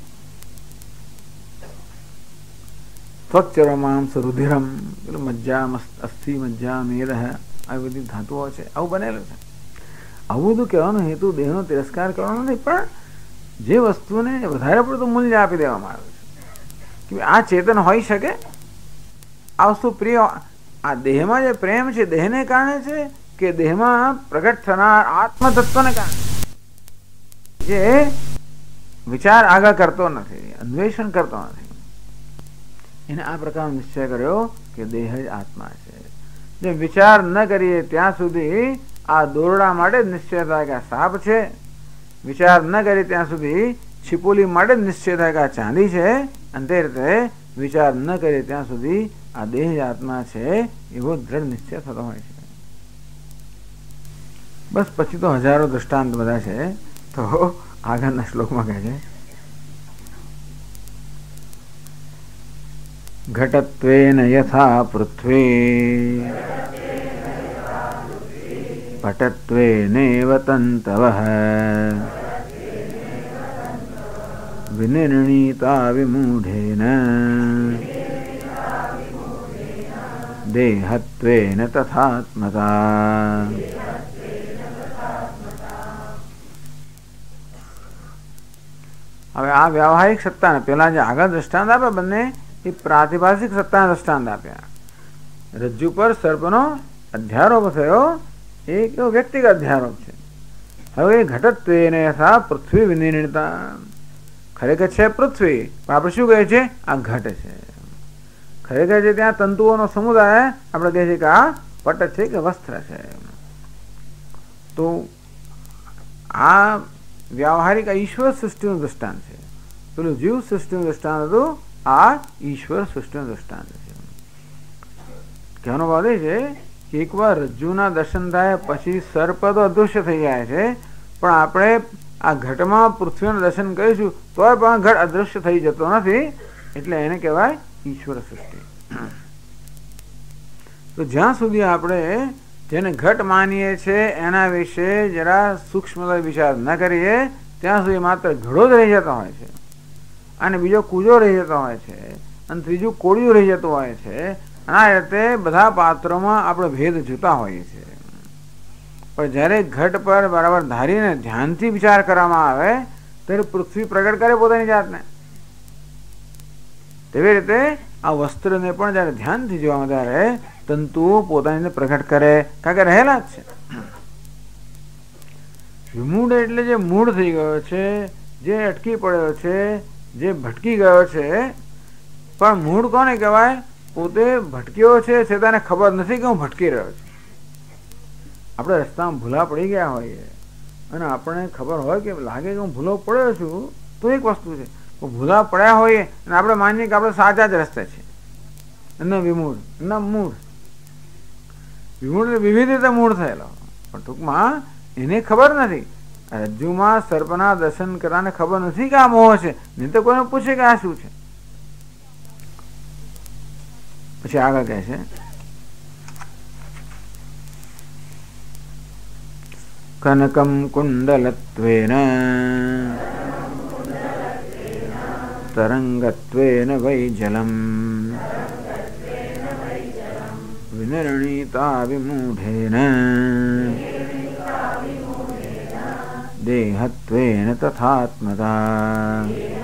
સ્વચ્છરમામ રુધિરમ, પેલું મજ્જા, અસ્થિ, મજ્જા, મેદ, આવી બધી ધાતુઓ છે, આવું બનેલું છે. આવું બધું કહેવાનો હેતુ દેહનો તિરસ્કાર કરવાનો નથી, પણ જે વસ્તુને વધારે પડતું મૂલ્ય આપી દેવામાં આવે છે કે આ ચેતન હોઈ શકે, આ વસ્તુ પ્રિય. આ દેહમાં જે પ્રેમ છે દેહને કારણે છે કે દેહમાં પ્રગટ થનાર આત્મતત્વને કારણે? જે વિચાર આગળ કરતો નથી, અન્વેષણ કરતો નથી, એને આ પ્રકારનો નિશ્ચય કર્યો કે દેહ જ આત્મા છે. જે વિચાર ન કરીએ ત્યાં સુધી આ દોરડા માટે જ નિશ્ચય થાય કે આ સાપ છે. વિચાર ન કરીએ ત્યાં સુધી છિપોલી માટે જ નિશ્ચય થાય કે આ ચાંદી છે. અને તે રીતે વિચાર ન કરીએ ત્યાં સુધી આ દેહ જ આત્મા છે એવો દ્રઢ નિશ્ચય થતો હોય છે. બસ પછી તો હજારો દૃષ્ટાંત બધા છે. તો આગળના શ્લોકમાં કહે છે ઘટત્વેન યથા પૃથ્વી પટત્વેનેવ તંતવઃ વિનિર્ણિતા વિમૂઢેન દેહત્વેન તથાત્મતા. હવે આ વ્યાવહારિક સત્તાને પેલા જે આગળ દ્રષ્ટાંત આપ્યા બંને એ પ્રાતિભાષિક સત્તાના દ્રષ્ટાંત આપ્યા. રજ્જુ પર સર્પનો અધ્યારોપ થયો એ કેવો વ્યક્તિગત અધ્યારોપ છે. હવે ઘટત્વેને યથા પૃથ્વી વિનિર્ણિતા, ખરેખર છે પૃથ્વી પણ આપણે શું કહે છે આ ઘટ છે. ખરેખર છે ત્યાં તંતુઓનો સમુદાય, આપણે કહે છે કે આ પટ છે કે વસ્ત્ર છે. તો આ વ્યાવહારિક ઈશ્વર સૃષ્ટિનું દ્રષ્ટાંત છે. પેલું જીવ સૃષ્ટિનું દ્રષ્ટાંત હતું, આ ઈશ્વર સૃષ્ટિનું દ્રષ્ટાંત છે. કહેવાનો ભાવ એ છે કે એકવાર રજ્જુના દર્શન થાય પછી સર્પ તો અદૃશ્ય થઈ જાય છે, પણ આપણે આ ઘટમાં પૃથ્વીનું દર્શન કરીશું તોય પણ ઘટ અદૃશ્ય થઈ જતો નથી. એટલે એને કહેવાય ઈશ્વર સૃષ્ટિ. તો જ્યાં સુધી આપણે જેને ઘટ માનીએ છીએ એના વિશે જરા સૂક્ષ્મ વિચાર ન કરીએ ત્યાં સુધી માત્ર ઘડો જ રહી જતો હોય છે, અને બીજો કૂજો રહી જતો હોય છે, અને ત્રીજું કોળિયું રહી જતું હોય છે. આ રીતે બધા પાત્રોમાં આપણે ભેદ જોતા હોઈએ છીએ. પણ જ્યારે ઘટ પર બરાબર ધારીને ધ્યાનથી વિચાર કરવામાં આવે ત્યારે પૃથ્વી પ્રગટ કરે પોતાની જાતને. તેવી રીતે આ વસ્ત્રને પણ જ્યારે ધ્યાનથી જોવામાં ત્યારે તંતુઓ પોતાને પ્રગટ કરે, કારણ કે રહેલા જ છે. વિમૂઢ એટલે જે મૂળ થઈ ગયો છે, જે અટકી પડ્યો છે, જે ભટકી ગયો છે. પણ મૂળ કોને કહેવાય? પોતે ભટક્યો છે છતાં ખબર નથી કે હું ભટકી રહ્યો છું. આપણે રસ્તામાં ભૂલા પડી ગયા હોઈએ અને આપણને ખબર હોય કે લાગે કે હું ભૂલો પડ્યો છું તો એક વસ્તુ છે. ભૂલા પડ્યા હોઈએ અને આપણે માનીએ કે આપણે સાચા જ રસ્તે છે. ન વિમૂઢ ન મૂળ. વિમૂઢ એટલે વિવિધ રીતે મૂળ થયેલો, પણ ટૂંકમાં એને ખબર નથી. રજ્જુમાં સર્પના દર્શન કરવાને ખબર નથી કે આ મોહ છે, નહીં તો કોઈને પૂછે કે આ શું છે. પછી આગળ કહે છે કનકમ કુંડલત્વેન તરંગત્વેન વૈ જલમ વિનિર્ણિતા વિમૂઢેન દેહત્વેન તથાત્મતા.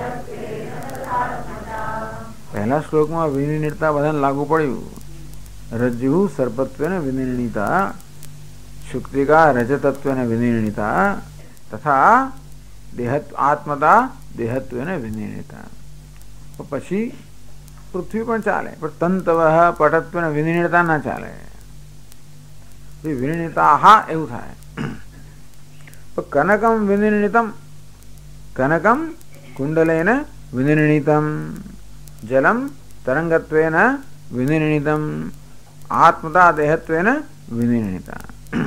પહેલા શ્લોકમાં વિનિર્ણિતા બધાને લાગુ પડ્યું. રજ્જુ સર્પત્વેન વિનિર્ણિતા, શુક્તિકા રજતત્વેન વિનિર્ણિતા, તથા દેહ આત્મતા દેહત્વેન વિનિર્ણિતા. પછી પૃથ્વી પણ ચાલે, પણ તંતવ પટત્વેન વિનિર્ણિતા ના ચાલે. વિનિર્ણિતા હા એવું થાય. કનકમ વિનિર્ણિતમ, કનકમ કુંડલેન વિનિર્ણિતમ, જલમ તરંગત્વેન વિનિર્ણિતમ, આત્મતા દેહત્વેન વિનિર્ણિતા.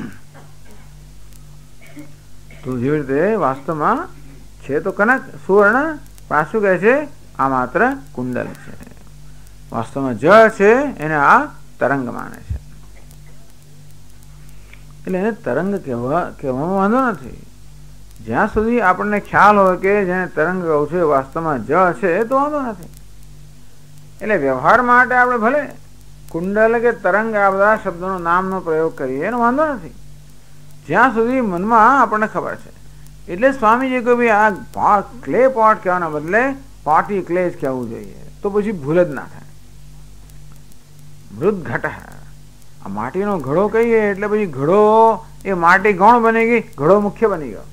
તો જેવી રીતે વાસ્તવમાં છે તો કનક સુવર્ણ, પાછું કહે છે આ માત્ર કુંડલ છે. વાસ્તવમાં જળ છે એને આ તરંગ માને છે. એટલે એને તરંગ કહેવા કહેવામાં વાંધો નથી. જ્યાં સુધી આપણને ખ્યાલ હોય કે જેને તરંગ કહું છે વાસ્તવમાં જળ છે તો વાંધો નથી. એટલે વ્યવહાર માટે આપણે ભલે કુંડલ કે તરંગ આ બધા શબ્દોનો નામનો પ્રયોગ કરીએ એનો વાંધો નથી, જ્યાં સુધી મનમાં આપણને ખબર છે. એટલે સ્વામીજી કહ્યું ભાઈ આ ક્લે પોટ કહેવાના બદલે પોટી ક્લે જ કહેવું જોઈએ, તો પછી ભૂલ જ ના થાય. મૃદ ઘટ, આ માટીનો ઘડો કહીએ એટલે પછી ઘડો એ માટી ગૌણ બની ગઈ, ઘડો મુખ્ય બની ગયો.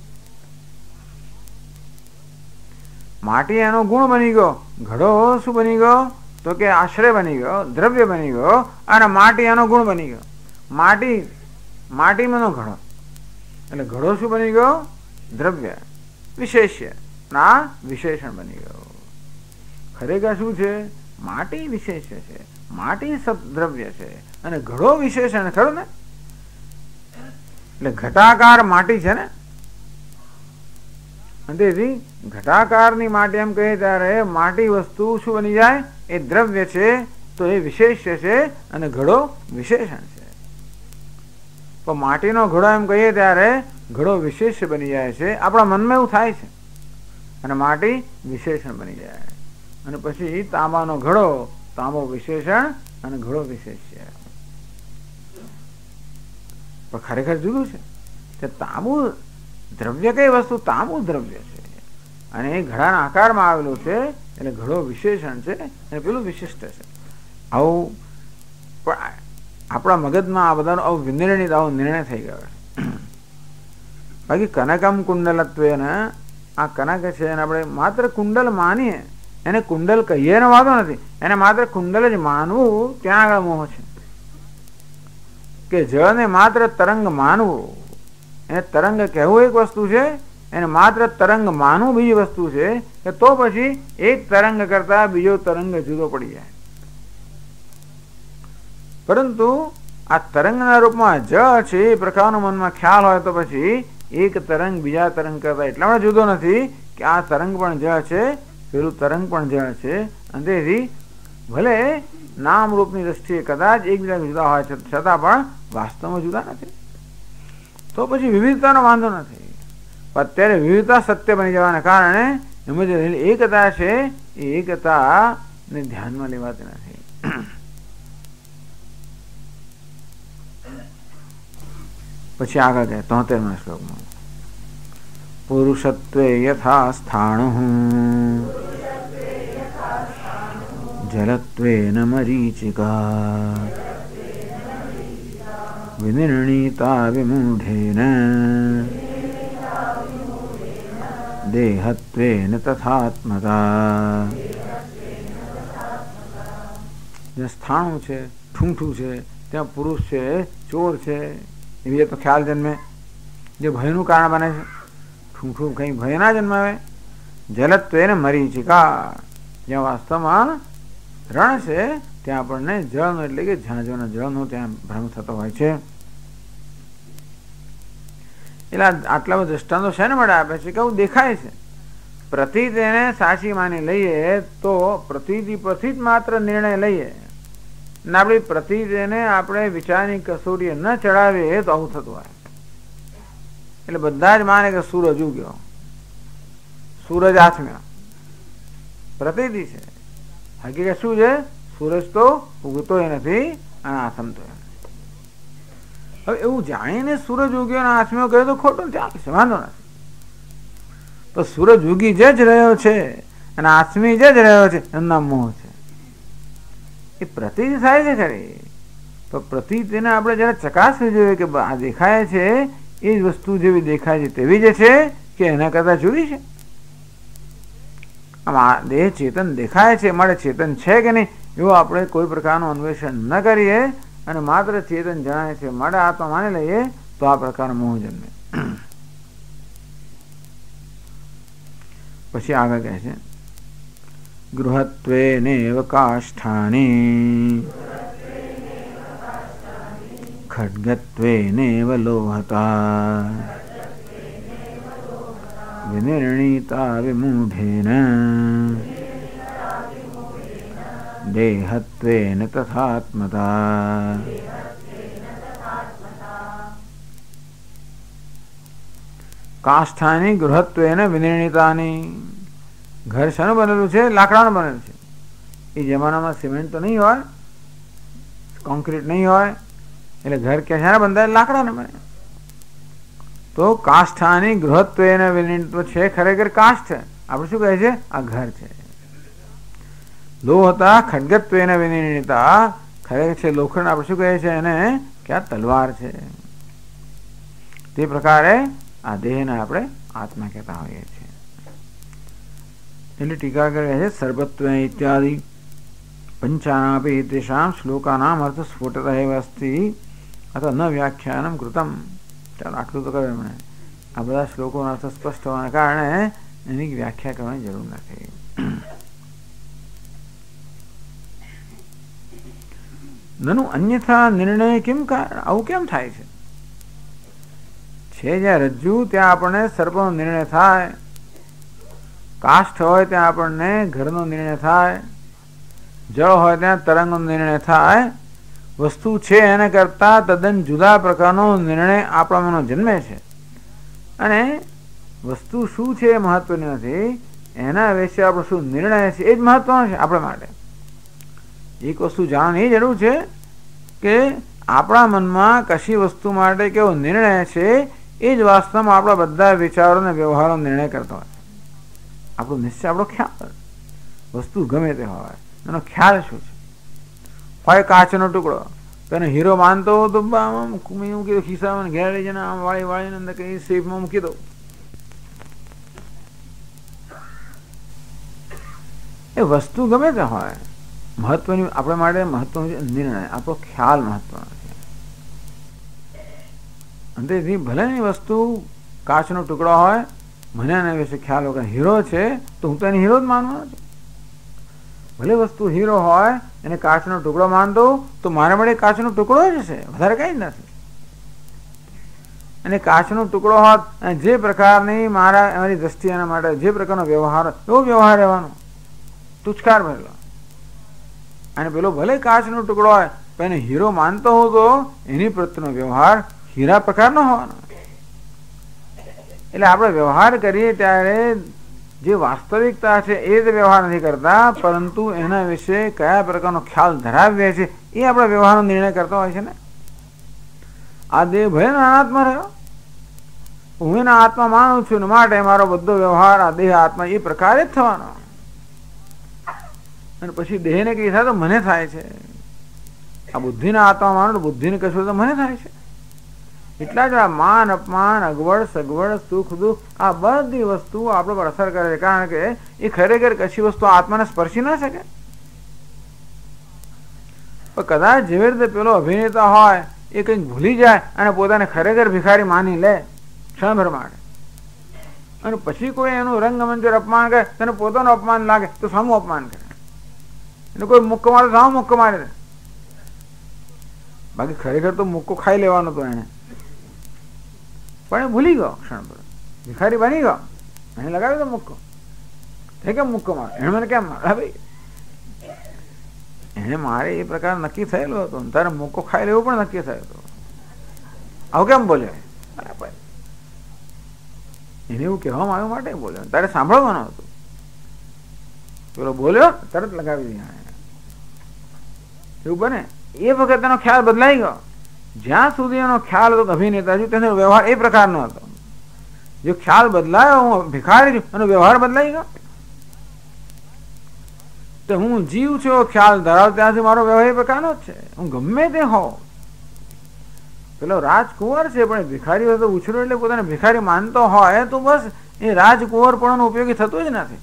માટી એનો ગુણ બની ગયો, ઘડો શું બની ગયો તો કે આશ્રય બની ગયો, દ્રવ્ય બની ગયો, અને માટી એનો ગુણ બની ગયો. માટી માટીમાંનો ઘડો એટલે ઘડો શું બની ગયો? દ્રવ્ય વિશેષ્ય, ના વિશેષણ બની ગયો. ખરેખર શું છે? માટી વિશેષ્ય છે, માટી દ્રવ્ય છે, અને ઘડો વિશેષણ ખરું ને. એટલે ઘટાકાર માટી છે ને, તેથી ઘટાકારની માટી એમ કહીએ ત્યારે માટી વસ્તુ શું બની જાય? એ દ્રવ્ય છે તો એ વિશેષ્ય છે, અને ઘડો વિશેષણ છે. પણ માટીનો ઘડો એમ કહીએ ત્યારે ઘડો વિશેષ્ય બની જાય છે. આપણા મનમાં એવું થાય છે, અને માટી વિશેષણ બની જાય. અને પછી તાંબાનો ઘડો, તાંબો વિશેષણ અને ઘડો વિશેષ્ય. પણ ખરેખર જુદું છે. કે તાંબુ દ્રવ્ય કઈ વસ્તુ? તાંબુ દ્રવ્ય છે, અને એ ઘડાના આકારમાં આવેલું છે એટલે ઘડો વિશેષણ છે અને પેલું વિશિષ્ટ છે. આવું પણ આપણા મગજમાં આ બધાનો આવું વિનિર્ણિત આવો નિર્ણય થઈ ગયો છે. બાકી કનકમ કુંડલત્વેન, આ કનક છે એને આપણે માત્ર કુંડલ માનીએ, એને કુંડલ કહીએ એનો વાંધો નથી, એને માત્ર કુંડલ જ માનવું ત્યાં આગળ મોહ છે. કે જળને માત્ર તરંગ માનવું, એને તરંગ કહેવું એક વસ્તુ છે, એને માત્ર તરંગ માનવું બીજી વસ્તુ છે. કે તો પછી એક તરંગ કરતા બીજો તરંગ જુદો પડી જાય. પરંતુ આ તરંગના રૂપમાં જળ છે એ પ્રકારનો મનમાં ખ્યાલ હોય તો પછી એક તરંગ બીજા તરંગ કરતા એટલા માટે જુદો નથી કે આ તરંગ પણ જળ છે, પેલું તરંગ પણ જળ છે. અને તેથી ભલે નામ રૂપની દ્રષ્ટિએ કદાચ એકબીજા જુદા હોય છતાં પણ વાસ્તવમાં જુદા નથી, તો પછી વિવિધતાનો વાંધો નથી. અત્યારે વિવિધતા સત્ય બની જવાના કારણે એમાં જે રહેલી એકતા છે એ એકતાને ધ્યાનમાં લેવાતી નથી. પછી આગળ જાય તોતેરમા શ્લોકમાં પુરુષત્વે યથા સ્થાણુઃ જલત્વેન મરીચિકા વિનિર્ણિતા વિમૂઢેન દેહત્વેન તથાત્મતા. જ્યાં સ્થાણું છે, ઠૂંઠું છે, ત્યાં પુરુષ છે, ચોર છે, એવી તો ખ્યાલ જન્મે, જે ભયનું કારણ બને છે. ઠૂંઠું કંઈ ભય ના જન્માવે. જલત્વેન મરીચિકા, જ્યાં વાસ્તવમાં રણ છે ત્યાં આપણને જળનો એટલે કે ઝાંઝોના જળનો ત્યાં ભ્રમ થતો હોય છે. એટલે આટલા બધા દ્રષ્ટાંતો શેને મળે આપે છે કે આવું દેખાય છે. પ્રતીત એને સાચી માની લઈએ તો પ્રતીતિ પરથી જ માત્ર નિર્ણય લઈએ ને આપણી પ્રતીત એને આપણે વિચારની કસોટીએ ન ચડાવીએ તો આવું થતું હોય. એટલે બધા જ માને કે સૂરજ ઉગ્યો, સૂરજ આથમ્યો, પ્રતીતિ છે. હકીકત શું છે? સૂરજ તો ઉગતોય નથી અને આથમતોય નથી. હવે એવું જાણીને સૂરજ ઉગ્યો અને આથમ્યો કહે તો ખોટું ચાલશે, વાંધો નથી. તો સૂરજ ઉગી જ રહ્યો છે અને આથમી જ રહ્યો છે, એમના મોહ છે. એ પ્રતીતિ થાય છે ખરી, તો પ્રતીતિને આપણે જરા ચકાસવી જોઈએ કે આ દેખાય છે એ જ વસ્તુ જેવી દેખાય છે તેવી જ છે કે એના કરતા જુદી છે. આમ આ દેહ ચેતન દેખાય છે, મારે ચેતન છે કે નહીં એવું આપણે કોઈ પ્રકારનું અન્વેષણ ન કરીએ અને માત્ર ચેતન જણાય છે મારે આ તો માની લઈએ તો આ પ્રકારનો મોહ જન્મે. પછી આગળ કહે છે ગૃહત્વેનેવ કાષ્ઠાની ખડ્ગત્વેનેવ લોહતા વિનિર્ણિતા વિમૂઢેન દેહત્વેન તથાત્મતા. કાષ્ઠાની ગૃહત્વેન વિનિર્ણિતાની. ઘર શાનું બનેલું છે? લાકડાનું બનેલું છે. એ જમાનામાં સિમેન્ટ તો નહીં હોય, કોન્ક્રીટ નહીં હોય, એટલે ઘર કે શાના બંધાય? લાકડાને બને. તો કાષ્ઠાની ગૃહત્વેન વિનિર્ણિત છે, ખરેખર કાષ્ઠ આપણે શું કહે છે? આ ઘર છે. લોહતા ખડગત્વેન વિનિર્ણિતા, ખરેખર છે લોખંડ આપણે શું કહે છે એને? કે આ તલવાર છે. તે પ્રકારે આ દેહને આપણે આત્મા કહેતા હોઈએ છીએ. એટલે ટીકાકાર કહે છે સર્વત્વ ઇત્યાદિ પંચાનાપી તેષામ શ્લોકાનામ અર્થ સ્ફુટત એવ અસ્તિ અથવા ન વ્યાખ્યાનમ કૃતમ. ચાલો આટલું તો કહ્યું મને. આ બધા શ્લોકોનો અર્થ સ્પષ્ટ હોવાના કારણે એની વ્યાખ્યા કરવાની જરૂર નથી. નનું અન્યથા નિર્ણય કેમ કારણ? આવું કેમ થાય છે? છે જ્યાં રજ્જુ ત્યાં આપણને સર્પનો નિર્ણય થાય, કાષ્ઠ હોય ત્યાં આપણને ઘરનો નિર્ણય થાય, જળ હોય ત્યાં તરંગનો નિર્ણય થાય. વસ્તુ છે એને કરતા તદ્દન જુદા પ્રકારનો નિર્ણય આપણામાં જન્મે છે. અને વસ્તુ શું છે એ મહત્વની નથી, એના વિશે આપણો શું નિર્ણય છે એ જ મહત્વનો છે આપણા માટે. એક વસ્તુ જાણવાની એ જરૂર છે કે આપણા મનમાં કશી વસ્તુ માટે કેવો નિર્ણય છે એ જ વાસ્તવમાં આપણા બધા વિચારો અને વ્યવહારો નિર્ણય કરતો હોય. આપણો નિશ્ચય, આપણો ખ્યાલ, વસ્તુ ગમે તે હોય એનો ખ્યાલ શું છે? હોય કાચનો ટુકડો, તો એને હીરો માનતો તો મૂકી દો ખિસ્સામાં, ઘેર લઈ જઈને આમ વાળી વાળીને અંદર કઈ સેફમાં મૂકી દો. એ વસ્તુ ગમે તે હોય, મહત્વની આપણા માટે મહત્વનો છે નિર્ણય, આપણો ખ્યાલ મહત્વનો છે. અંતેથી ભલેની વસ્તુ કાચનો ટુકડો હોય, મને એના વિશે ખ્યાલ વગર હીરો છે તો હું તો એને હીરો જ માનવાનો છું. ભલે વસ્તુ હીરો હોય એને કાચનો ટુકડો માનતો તો મારા માટે કાચનો ટુકડો જ છે, વધારે કંઈ જ નથી. અને કાચનો ટુકડો હોત અને જે પ્રકારની મારા મારી દ્રષ્ટિ એના માટે જે પ્રકારનો વ્યવહાર, એવો વ્યવહાર રહેવાનો, તુચ્છકાર ભરેલો. અને પેલો ભલે કાચનો ટુકડો હોય પણ એને હીરો માનતો હોઉં તો એની પ્રત્યેનો વ્યવહાર હીરા પ્રકારનો હોવાનો. એટલે આપણે વ્યવહાર કરીએ ત્યારે જે વાસ્તવિકતા છે એ જ વ્યવહાર નથી કરતા, પરંતુ એના વિશે કયા પ્રકારનો ખ્યાલ ધરાવીએ છીએ એ આપણા વ્યવહારનો નિર્ણય કરતો હોય છે ને. આ દેહ ભલે અનાત્મા રહ્યો, હું એના આત્મા માનું છું ને માટે મારો બધો વ્યવહાર આ દેહ આત્મા એ પ્રકારે જ થવાનો. અને પછી દેહને કઈ થાય તો મને થાય છે. આ બુદ્ધિના આત્મા માનો તો બુદ્ધિને કશું તો મને થાય છે. એટલા જ આ માન અપમાન અગવડ સગવડ સુખ દુઃખ આ બધી વસ્તુઓ આપણા પર અસર કરે છે, કારણ કે એ ખરેખર કશી વસ્તુ આત્માને સ્પર્શી ના શકે. પણ કદાચ જેવી રીતે પેલો અભિનેતા હોય એ કંઈક ભૂલી જાય અને પોતાને ખરેખર ભિખારી માની લે ક્ષણભર માટે, અને પછી કોઈ એનું રંગમંચર અપમાન કરે, તેને પોતાનું અપમાન લાગે તો સામું અપમાન કરે, એટલે કોઈ મુક્કો મારે તો સામું મુક્કો મારે. બાકી ખરેખર તો મુક્કો ખાઈ લેવાનો હતો એને, પણ એ ભૂલી ગયો ક્ષણભર, ભિખારી બની ગયો, એને લગાવ્યો તો મુક્કો. એ કેમ મુક્કો મારે, એને મને કેમ મારે? ભાઈ એને મારે એ પ્રકાર નક્કી થયેલો હતો, તારે મુક્કો ખાઈ લેવું પણ નક્કી થયો હતો. આવું કેમ બોલ્યો? એને એવું કહેવામાં આવ્યું માટે બોલ્યો, તારે સાંભળવાનું હતું. પેલો બોલ્યો તરત લગાવી દીધા. એવું બને એ વખત એનો ખ્યાલ બદલાઈ ગયો. જ્યાં સુધી એનો ખ્યાલ હતો અભિનેતા છું તેનો વ્યવહાર એ પ્રકારનો હતો. જો ખ્યાલ બદલાયો હું ભિખારી છું એનો વ્યવહાર બદલાઈ ગયો. તો હું જીવ છું ખ્યાલ ધરાવ ત્યાંથી મારો વ્યવહાર એ પ્રકારનો જ છે, હું ગમે તે હોઉં. પેલો રાજકુંવર છે પણ ભિખારી હોય તો ઉછરો એટલે પોતાને ભિખારી માનતો હોય તો બસ એ રાજકુંવર પણ ઉપયોગી થતું જ નથી.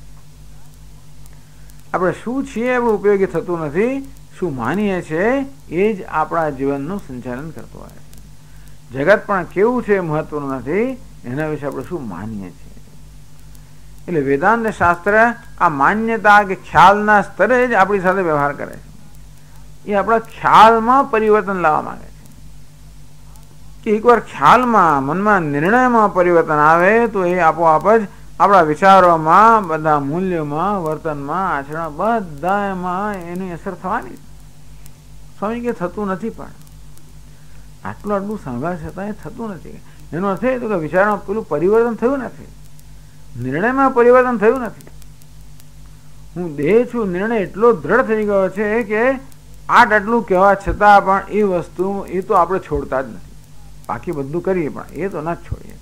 આપણે શું છીએ એવું ઉપયોગી થતું નથી, શું માનીએ છીએ એ જ આપણા જીવનનું સંચાલન કરતું હોય છે. જગત પણ કેવું છે મહત્વનું નથી, એના વિશે આપણે શું માનીએ છીએ. એટલે વેદાંત શાસ્ત્ર આ માન્યતા કે ખ્યાલના સ્તરે જ આપણી સાથે વ્યવહાર કરે છે. એ આપણા ખ્યાલમાં પરિવર્તન લાવવા માંગે છે કે એકવાર ખ્યાલમાં મનમાં નિર્ણયમાં પરિવર્તન આવે તો એ આપોઆપ જ આપણા વિચારોમાં બધા મૂલ્યોમાં વર્તનમાં આચરણ બધામાં એની અસર થવાની. સ્વામી કે થતું નથી, પણ આટલું આટલું સાંભળવા છતાં એ થતું નથી. એનો અર્થ એ તો કે વિચારમાં પેલું પરિવર્તન થયું નથી, નિર્ણયમાં પરિવર્તન થયું નથી. હું દેહ છું નિર્ણય એટલો દ્રઢ થઈ ગયો છે કે આટ આટલું કહેવા છતાં પણ એ વસ્તુ એ તો આપણે છોડતા જ નથી. બાકી બધું કરીએ પણ એ તો ના જ છોડીએ.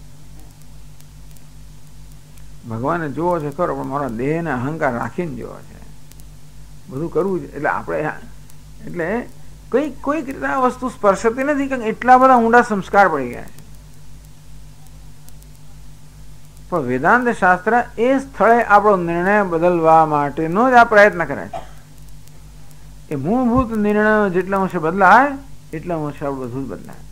ભગવાને જોવો છે ખરો, પણ મારા દેહને અહંકાર રાખીને જોવો છે, બધું કરવું છે. એટલે આપણે એટલે કઈ કોઈક રીતે આ વસ્તુ સ્પર્શતી નથી, કે એટલા બધા ઊંડા સંસ્કાર પડી ગયા છે. પણ વેદાંત શાસ્ત્ર એ સ્થળે આપણો નિર્ણય બદલવા માટેનો જ આ પ્રયત્ન કરે છે. એ મૂળભૂત નિર્ણયો જેટલા અંશે બદલાય એટલા અંશે આપણું બધું જ બદલાય.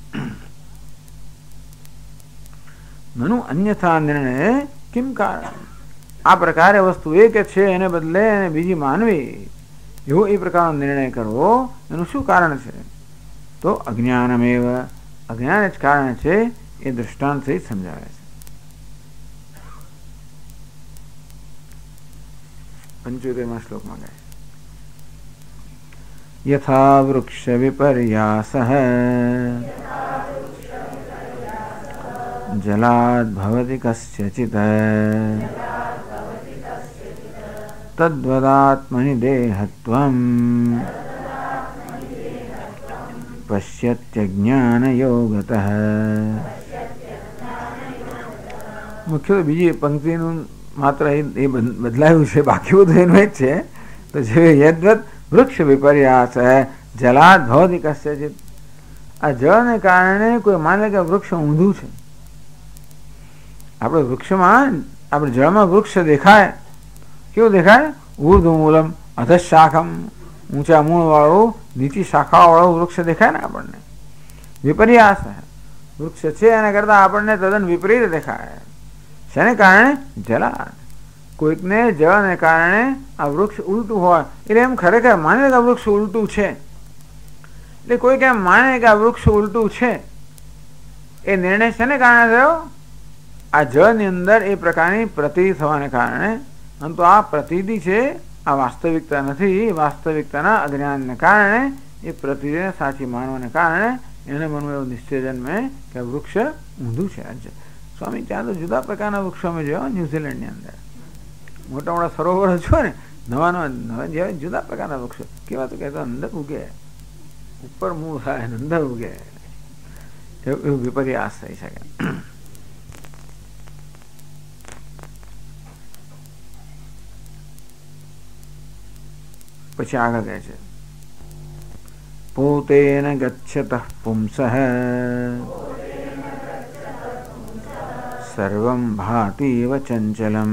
નનુ અન્યથા નિર્ણય કેમ કારણ? આ પ્રકારે વસ્તુ એક છે એને બદલે એને બીજી માનવી, એવો એ પ્રકારનો નિર્ણય કરવો એનું શું કારણ છે? તો અજ્ઞાનમેવ, અજ્ઞાન જ કારણ છે. એ દૃષ્ટાંત સહિત સમજાવે છે. પંચોતેરમાં શ્લોકમાં ગાય યથા વૃક્ષ વિપર્યાસઃ જલાદ ભવતિ કસ્યચિત તદ્વદાત્મનિ દેહત્વં પશ્યત્યજ્ઞાનયોગતઃ. મુખ્ય બીજી પંક્તિનું માત્ર એ બદલાયું છે, બાકી બધું એનું જ છે. તો જે યદ્વત વૃક્ષ વિપર્યાસ જલાદ ભવતિ કસ્યચિત, આ જળને કારણે કોઈ માને કે વૃક્ષ ઊંધું છે. આપણે વૃક્ષમાં આપણે જળમાં વૃક્ષ દેખાય, કેવું દેખાય? ઉર્ધ્વ મૂલમ અધ શાખમ, ઊંચા મૂળ વાળું નીચી શાખાઓ વાળું વૃક્ષ દેખાય ને આપણને. વિપર્યાસ વૃક્ષ છે એના કરતા આપણને તદ્દન વિપરીત દેખાય. શેને કારણે? જલાદ. કોઈકને જળને કારણે આ વૃક્ષ ઉલટું હોય એટલે એમ ખરેખર માને કે આ વૃક્ષ ઉલટું છે. એટલે કોઈક એમ માને કે આ વૃક્ષ ઉલટું છે, એ નિર્ણય શેને કારણે થયો? આ જળની અંદર એ પ્રકારની પ્રતીતિ થવાને કારણે. અને તો આ પ્રતીતિ છે આ વાસ્તવિકતા નથી. વાસ્તવિકતાના અજ્ઞાનને કારણે એ પ્રતિને સાચી માનવાને કારણે એને મનમાં એવું નિશ્ચય જન્મે કે વૃક્ષ ઊંધું છે. સ્વામી ત્યાં તો જુદા પ્રકારના વૃક્ષો અમે જોયા ન્યુઝીલેન્ડની અંદર, મોટા મોટા સરોવરો છો ને, નવા નવા નવા જેવા જુદા પ્રકારના વૃક્ષો કેવા તો કહેતો અંદર ઉગે, ઉપર મૂળ થાય અંદર ઉગે, એવું વિપર્યાસ થઈ શકે. પછી આગળ કહે છે પોતેન ગચ્છતઃ પુંસઃ સર્વં ભાતિવ ચંચલમ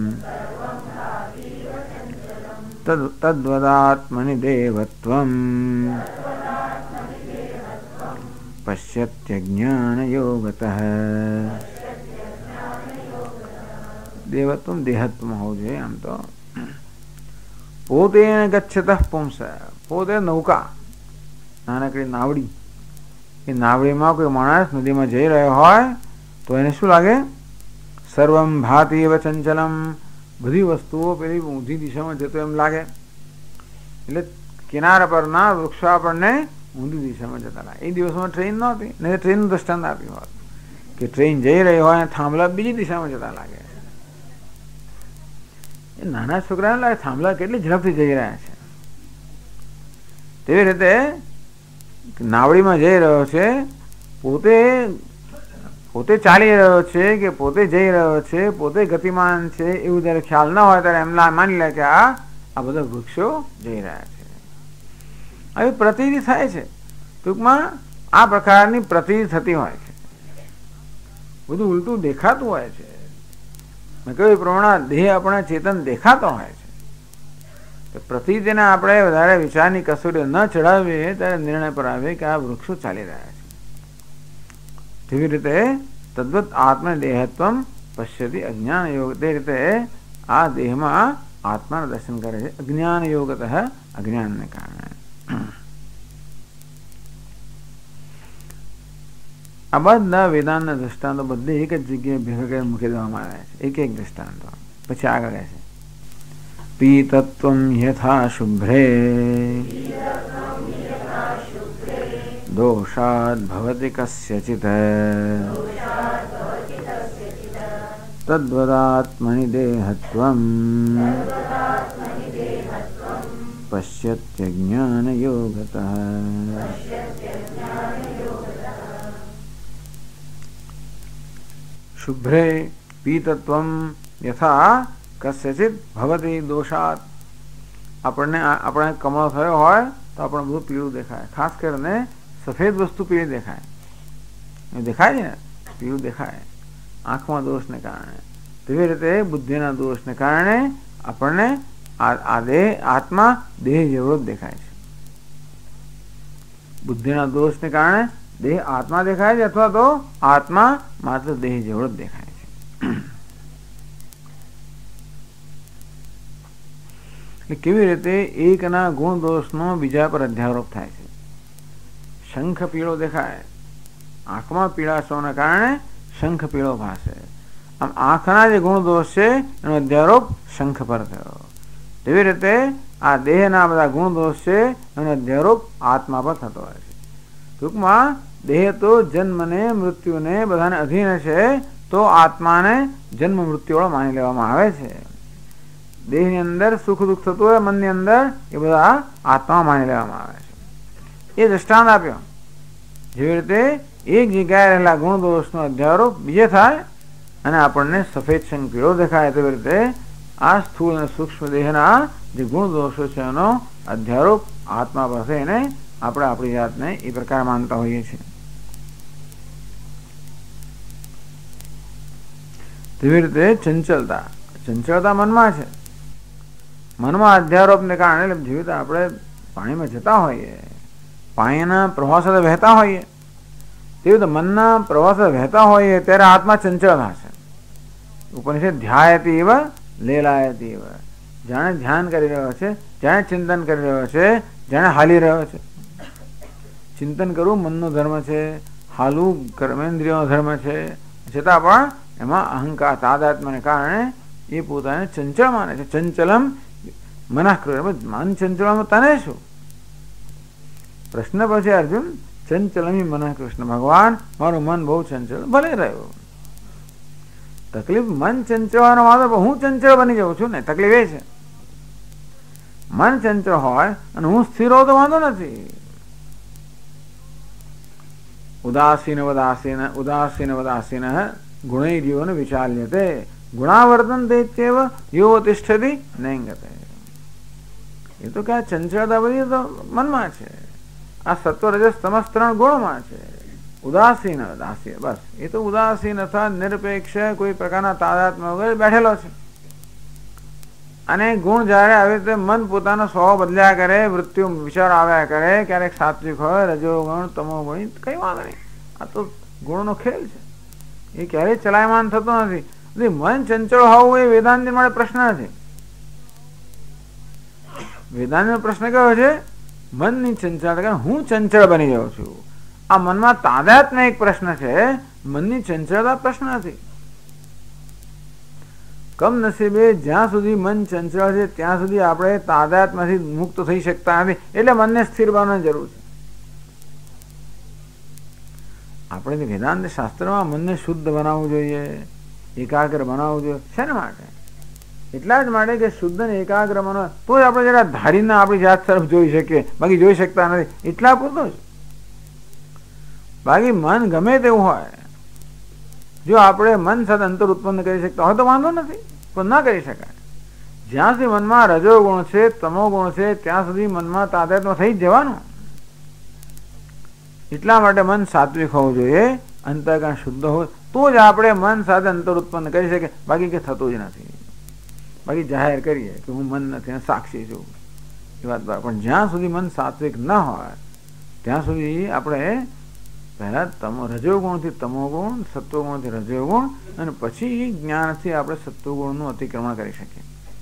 તદ્વદાત્મનિ દેવત્વં પશ્યત્યજ્ઞાનયોગતઃ. દેવત્વમ દેહત્વમ હોવું જોઈએ. આમ તો પોતે ગચ્છતઃ પુંસ, પોતે નૌકા, નાનકડી નાવડી. એ નાવડીમાં કોઈ માણસ નદીમાં જઈ રહ્યો હોય તો એને શું લાગે? સર્વમ ભાતિ એવ ચંચલમ, બધી વસ્તુઓ પેલી ઊંધી દિશામાં જતો એમ લાગે. એટલે કિનારા પરના વૃક્ષો આપણને ઊંધી દિશામાં જતા લાગે. એ દિવસમાં ટ્રેન નહોતી, નહીં ટ્રેનનું દ્રષ્ટાંત આપ્યું હોત કે ટ્રેન જઈ રહી હોય અને થાંભલા બીજી દિશામાં જતા લાગે. એ નાના છોકરાને લાગે થાંભલા કેટલી ઝડપથી જઈ રહ્યા છે. તેવી રીતે નાવડીમાં જઈ રહ્યો છે, પોતે પોતે ચાલી રહ્યો છે કે પોતે જઈ રહ્યો છે, પોતે ગતિમાન છે, એવું જ્યારે ખ્યાલ ન હોય ત્યારે એમ માની લે કે આ આ બધા વૃક્ષો જઈ રહ્યા છે. આવી પ્રતીતિ થાય છે. ટૂંકમાં આ પ્રકારની પ્રતીતિ થતી હોય છે. બધું ઉલટું દેખાતું હોય છે. મેં કહ્યું એ પ્રમાણે દેહ આપણે ચેતન દેખાતો હોય છે. પ્રતીતિને આપણે વધારે વિચારની કસોટી ન ચડાવીએ ત્યારે નિર્ણય પર આવે કે આ વૃક્ષો ચાલી રહ્યા છે. તેવી રીતે તદ્વત આત્મ દેહત્વમ પશ્યતિ અજ્ઞાન યોગ, તે રીતે આ દેહમાં આત્માનું દર્શન કરે છે અજ્ઞાન યોગતઃ, અજ્ઞાનને કારણે. આ બધા વેદાંતના દ્રષ્ટાંતો બધે એક જ જગ્યાએ ભેગા કરી મૂકી દેવામાં આવ્યા છે, એક એક દ્રષ્ટાંતો. પછી આગળ કહે છે પીતત્વમ યથા શુભ્રે દોષાદ ભવતિ કસ્યચિત તદ્વદાત્મનિ દેહત્વમ પશ્યત્યજ્ઞાનયોગતઃ. શુભ્રે પીતત્વમ યથા કસ્યચિત ભવતિ દોષાત. આપણને આપણે કમળો થયો હોય તો આપણે બધું પીળું દેખાય, ખાસ કરીને સફેદ વસ્તુ પીળી દેખાય. દેખાય છે ને, પીળું દેખાય આંખમાં દોષને કારણે. તેવી રીતે બુદ્ધિના દોષને કારણે આપણને આ દેહ આત્મા દેહ જેવડો જ દેખાય છે. બુદ્ધિના દોષને કારણે દેહ આત્મા દેખાય છે, અથવા તો આત્મા માત્ર દેહ જેવડો જ દેખાય છે. એટલે કેવી રીતે એકના ગુણ દોષનો બીજા પર અધ્યારોપ થાય છે. શંખ પીળો દેખાય, આંખમાં પીળાશોના કારણે શંખ પીળો ભાસે. આમ આંખના જે ગુણ દોષ છે એનો અધ્યારોપ શંખ પર થયો. તેવી રીતે આ દેહના બધા ગુણ દોષ છે એનો અધ્યારોપ આત્મા પર થતો હોય છે. ટૂંકમાં દેહ તો જન્મને મૃત્યુને બધાને અધીન છે, તો આત્માને જન્મ મૃત્યુવાળો માની લેવામાં આવે છે. દેહની અંદર સુખ દુઃખ થતું હોય, મનની અંદર, એ બધા આત્મા માની લેવામાં આવે છે. એ દ્રષ્ટાંત આપ્યો. જેવી રીતે એક જગ્યાએ રહેલા ગુણ દોષનો અધ્યારોપ બીજે થાય અને આપણને સફેદ શંખ પીળો દેખાય, તેવી રીતે આ સ્થૂળ અને સૂક્ષ્મ દેહના જે ગુણ દોષો છે એનો અધ્યારોપ આત્મા પર થઈને આપણે આપણી જાતને એ પ્રકાર માનતા હોઈએ છીએ. તેવી રીતે ચંચલતા, ચંચળતા મનમાં છે. મનમાં અધ્યારોપને કારણે જેવી રીતે આપણે પાણીમાં જતા હોઈએ, પાણીના પ્રવાહ સાથે વહેતા હોઈએ, તેવી રીતે મનના પ્રવાહ સાથે વહેતા હોઈએ ત્યારે આત્મા ચંચળ થશે. ઉપનિષદ ધ્યાયતી એવ લેલાયતી એવ, જાણે ધ્યાન કરી રહ્યો છે, જાણે ચિંતન કરી રહ્યો છે, જાણે હાલી રહ્યો છે. ચિંતન કરવું મનનો ધર્મ છે, હાલવું કર્મેન્દ્રિયોનો ધર્મ છે, છતાં પણ એમાં અહંકાર તાદાત્મ્યને કારણે એ પોતાને ચંચળ માને છે. ચંચલમ મનઃ કૃષ્ણ, મન ચંચળમાં તને શું? પ્રશ્ન પછી અર્જુન ચંચલમી મનઃ કૃષ્ણ, ભગવાન મારું મન બહુ ચંચળ ભલે રહ્યું. તકલીફ મન ચંચળવાનો વાંધો, હું ચંચળ બની જાઉં છું ને, તકલીફ એ છે. મન ચંચળ હોય અને હું સ્થિર હોઉં તો વાંધો નથી. ઉદાસીન વદાસીન ઉદાસીન વદાસીન ગુણૈર્યોન વિચાલ્યતે ગુણાવર્તન દૈત્યવ યો તિષ્ઠતિ નૈંગતે. એ તો ક્યાં ચંચળતા બધી તો મનમાં છે. આ સત્વ રજસ તમસ ત્રણ ગુણમાં છે. ઉદાસીન ઉદાસીન બસ એ તો ઉદાસીન અથવા નિરપેક્ષ કોઈ પ્રકારના તાદાત્મ્ય વગર બેઠેલો છે. અને ગુણ જયારે આવી રીતે મન પોતાનો સ્વભાવ બદલ્યા કરે, મૃત્યુ વિચાર આવ્યા કરે, ક્યારેક સાત્વિક હોય, રજો ગુણ, તમો ગુણ, કઈ વાંધો નહીં. આ તો ગુણનો ખેલ છે, એ ક્યારેય ચલાયમાન થતો નથી. મન ચંચળ હોવું એ વેદાંત માટે પ્રશ્ન નથી. વેદાંતનો પ્રશ્ન કયો છે? મનની ચંચળતા, હું ચંચળ બની જાઉં છું. આ મનમાં તાદાત્મ્ય એક પ્રશ્ન છે, મનની ચંચળતા પ્રશ્ન નથી. કમનસીબે જ્યાં સુધી મન ચંચળ છે ત્યાં સુધી આપણે તાદાત્મ્યથી મુક્ત થઈ શકતા નથી. એટલે મનને સ્થિર બનાવવાની જરૂર છે. આપણે વેદાંત શાસ્ત્રમાં મનને શુદ્ધ બનાવવું જોઈએ, એકાગ્ર બનાવવું જોઈએ. શેના માટે? એટલા જ માટે કે શુદ્ધ ને એકાગ્ર બનાવ તો જ આપણે જરા ધારીને આપણી જાત તરફ જોઈ શકીએ, બાકી જોઈ શકતા નથી. એટલા પૂરતો જ. બાકી મન ગમે તેવું હોય, જો આપણે મન સાથે અંતર ઉત્પન્ન કરી શકતા હોય તો વાંધો નથી, પણ ના કરી શકાય. જ્યાં સુધી મનમાં રજો ગુણ છે, તમો ગુણ છે, ત્યાં સુધી મનમાં તાદાત્મ્ય થઈ જ જવાનું. એટલા માટે મન સાત્વિક હોવું જોઈએ, અંતઃકરણ શુદ્ધ હોય તો જ આપણે મન સાથે અંતર ઉત્પન્ન કરી શકીએ. બાકી કે થતું જ નથી. બાકી જાહેર કરીએ કે હું મન નથી, સાક્ષી છું, એ વાત બરાબર. પણ જ્યાં સુધી મન સાત્વિક ન હોય ત્યાં સુધી આપણે પહેલા તમો રજોગુણથી તમોગુણ, સત્વગુણથી રજોગુણ, અને પછી જ્ઞાનથી આપણે સત્વગુણનું અતિક્રમણ કરી શકીએ.